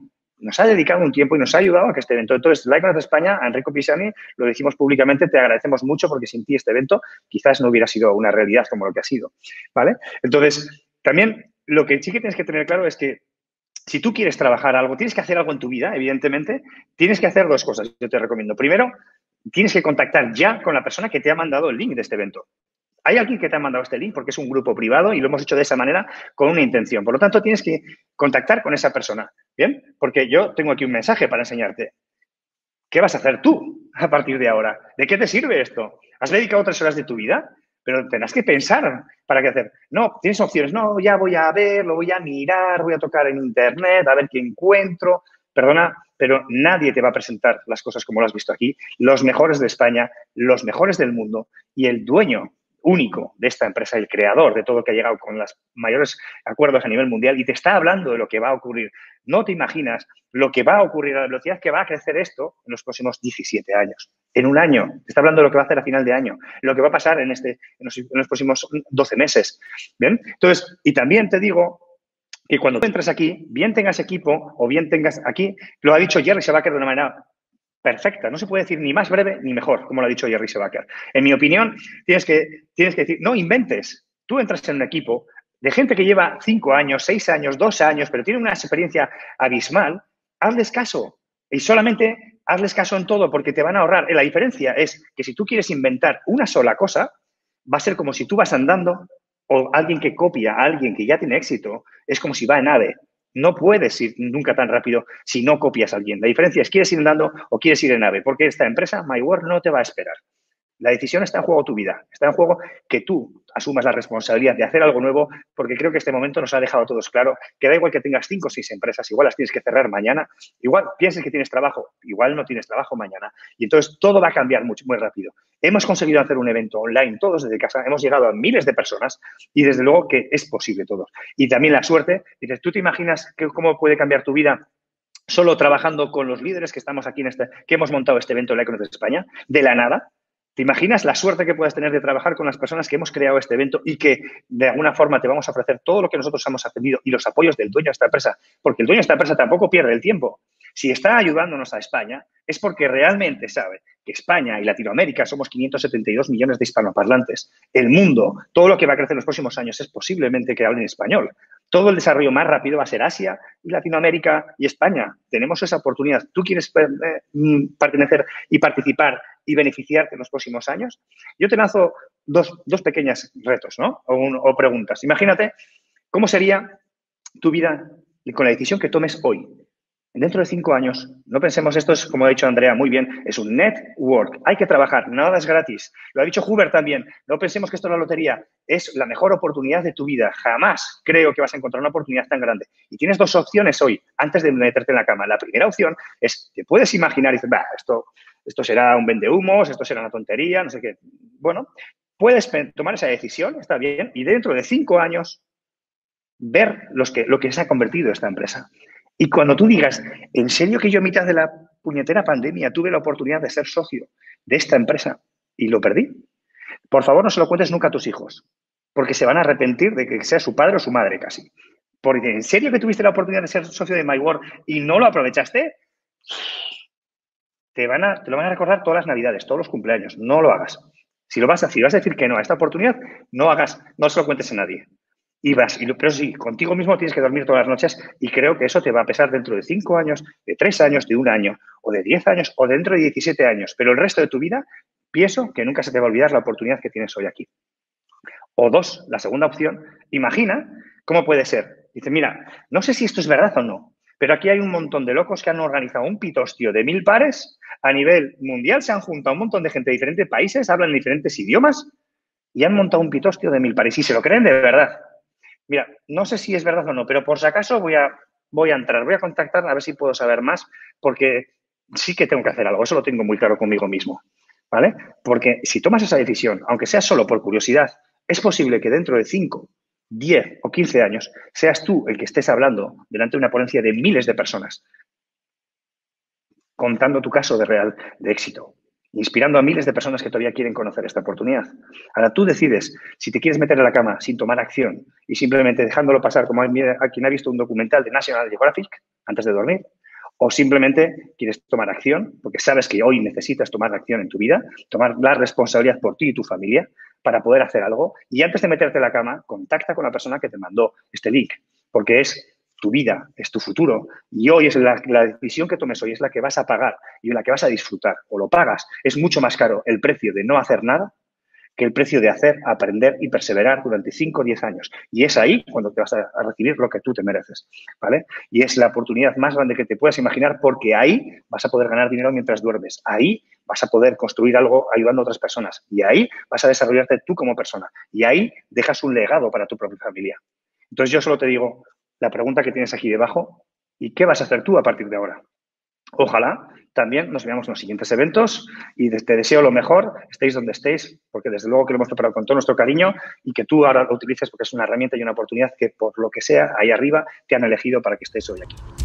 nos ha dedicado un tiempo y nos ha ayudado a que este evento. Entonces, Lyconet España, a Enrico Pisani, lo decimos públicamente, te agradecemos mucho porque sin ti este evento quizás no hubiera sido una realidad como lo que ha sido, ¿vale? Entonces, también lo que sí que tienes que tener claro es que si tú quieres trabajar algo, tienes que hacer algo en tu vida, evidentemente, tienes que hacer dos cosas, yo te recomiendo. Primero, tienes que contactar ya con la persona que te ha mandado el link de este evento. Hay alguien que te ha mandado este link porque es un grupo privado y lo hemos hecho de esa manera con una intención. Por lo tanto, tienes que contactar con esa persona, ¿bien? Porque yo tengo aquí un mensaje para enseñarte. ¿Qué vas a hacer tú a partir de ahora? ¿De qué te sirve esto? ¿Has dedicado tres horas de tu vida? Pero tendrás que pensar para qué hacer. No, tienes opciones. No, ya voy a ver, lo voy a mirar, voy a tocar en internet, a ver qué encuentro. Perdona, pero nadie te va a presentar las cosas como lo has visto aquí. Los mejores de España, los mejores del mundo y el dueño único de esta empresa, el creador de todo lo que ha llegado con los mayores acuerdos a nivel mundial y te está hablando de lo que va a ocurrir. No te imaginas lo que va a ocurrir, a la velocidad que va a crecer esto en los próximos diecisiete años. En un año. Te está hablando de lo que va a hacer a final de año, lo que va a pasar en, este, en, los, en los próximos doce meses. ¿Bien? Entonces, y también te digo que cuando tú entres aquí, bien tengas equipo o bien tengas aquí, lo ha dicho Jerry Sebaker de una manera perfecta. No se puede decir ni más breve ni mejor, como lo ha dicho Jerry Sebaker. En mi opinión, tienes que, tienes que decir, no inventes. Tú entras en un equipo de gente que lleva cinco años, seis años, dos años, pero tiene una experiencia abismal, hazles caso. Y solamente hazles caso en todo porque te van a ahorrar. La diferencia es que si tú quieres inventar una sola cosa, va a ser como si tú vas andando o alguien que copia a alguien que ya tiene éxito, es como si va en ave. No puedes ir nunca tan rápido si no copias a alguien. La diferencia es, ¿quieres ir andando o quieres ir en ave? Porque esta empresa, MyWord, no te va a esperar. La decisión está en juego tu vida. Está en juego que tú asumas la responsabilidad de hacer algo nuevo, porque creo que este momento nos ha dejado a todos claro que da igual que tengas cinco o seis empresas, igual las tienes que cerrar mañana, igual pienses que tienes trabajo, igual no tienes trabajo mañana. Y entonces todo va a cambiar mucho, muy rápido. Hemos conseguido hacer un evento online todos desde casa, hemos llegado a miles de personas y desde luego que es posible todo. Y también la suerte, dices, ¿tú te imaginas que, cómo puede cambiar tu vida solo trabajando con los líderes que estamos aquí en este, que hemos montado este evento en Lyconet de España, de la nada? ¿Te imaginas la suerte que puedes tener de trabajar con las personas que hemos creado este evento y que de alguna forma te vamos a ofrecer todo lo que nosotros hemos aprendido y los apoyos del dueño de esta empresa? Porque el dueño de esta empresa tampoco pierde el tiempo. Si está ayudándonos a España es porque realmente sabe que España y Latinoamérica somos quinientos setenta y dos millones de hispanoparlantes. El mundo, todo lo que va a crecer en los próximos años es posiblemente que hablen español. Todo el desarrollo más rápido va a ser Asia y Latinoamérica y España. Tenemos esa oportunidad. ¿Tú quieres eh, pertenecer y participar y beneficiarte en los próximos años? Yo te lanzo dos, dos pequeños retos, ¿no? O, un, o preguntas. Imagínate cómo sería tu vida con la decisión que tomes hoy. Dentro de cinco años, no pensemos esto, es como ha dicho Andrea muy bien, es un network. Hay que trabajar, nada es gratis. Lo ha dicho Hubert también. No pensemos que esto es la lotería. Es la mejor oportunidad de tu vida. Jamás creo que vas a encontrar una oportunidad tan grande. Y tienes dos opciones hoy, antes de meterte en la cama. La primera opción es, te puedes imaginar y dices, bah, esto, esto será un vendehumos, esto será una tontería, no sé qué. Bueno, puedes tomar esa decisión, está bien, y dentro de cinco años ver los que, lo que se ha convertido esta empresa. Y cuando tú digas, ¿en serio que yo a mitad de la puñetera pandemia tuve la oportunidad de ser socio de esta empresa y lo perdí? Por favor, no se lo cuentes nunca a tus hijos, porque se van a arrepentir de que sea su padre o su madre casi. Porque ¿en serio que tuviste la oportunidad de ser socio de MyWord y no lo aprovechaste? Te, van a, te lo van a recordar todas las navidades, todos los cumpleaños. No lo hagas. Si lo vas a, si vas a decir que no a esta oportunidad, no hagas, no se lo cuentes a nadie. Y vas, y lo, pero sí, contigo mismo tienes que dormir todas las noches y creo que eso te va a pesar dentro de cinco años, de tres años, de un año, o de diez años, o dentro de diecisiete años. Pero el resto de tu vida, pienso que nunca se te va a olvidar la oportunidad que tienes hoy aquí. O dos, la segunda opción, imagina cómo puede ser. Dice, mira, no sé si esto es verdad o no, pero aquí hay un montón de locos que han organizado un pitostio de mil pares a nivel mundial, se han juntado un montón de gente de diferentes países, hablan diferentes idiomas y han montado un pitostio de mil pares y se lo creen de verdad. Mira, no sé si es verdad o no, pero por si acaso voy a, voy a entrar, voy a contactar a ver si puedo saber más, porque sí que tengo que hacer algo, eso lo tengo muy claro conmigo mismo, ¿vale? Porque si tomas esa decisión, aunque sea solo por curiosidad, es posible que dentro de cinco, diez o quince años seas tú el que estés hablando delante de una ponencia de miles de personas, contando tu caso de real, de éxito, inspirando a miles de personas que todavía quieren conocer esta oportunidad. Ahora tú decides si te quieres meter en la cama sin tomar acción y simplemente dejándolo pasar como a quien ha visto un documental de National Geographic antes de dormir, o simplemente quieres tomar acción porque sabes que hoy necesitas tomar acción en tu vida, tomar la responsabilidad por ti y tu familia para poder hacer algo. Y antes de meterte en la cama, contacta con la persona que te mandó este link, porque es tu vida, es tu futuro. Y hoy es la, la decisión que tomes hoy es la que vas a pagar y en la que vas a disfrutar. O lo pagas. Es mucho más caro el precio de no hacer nada que el precio de hacer, aprender y perseverar durante cinco o diez años. Y es ahí cuando te vas a, a recibir lo que tú te mereces, ¿vale? Y es la oportunidad más grande que te puedas imaginar porque ahí vas a poder ganar dinero mientras duermes. Ahí vas a poder construir algo ayudando a otras personas. Y ahí vas a desarrollarte tú como persona. Y ahí dejas un legado para tu propia familia. Entonces yo solo te digo la pregunta que tienes aquí debajo, ¿y qué vas a hacer tú a partir de ahora? Ojalá también nos veamos en los siguientes eventos y te deseo lo mejor, estéis donde estéis, porque desde luego que lo hemos preparado con todo nuestro cariño y que tú ahora lo utilices porque es una herramienta y una oportunidad que por lo que sea ahí arriba te han elegido para que estés hoy aquí.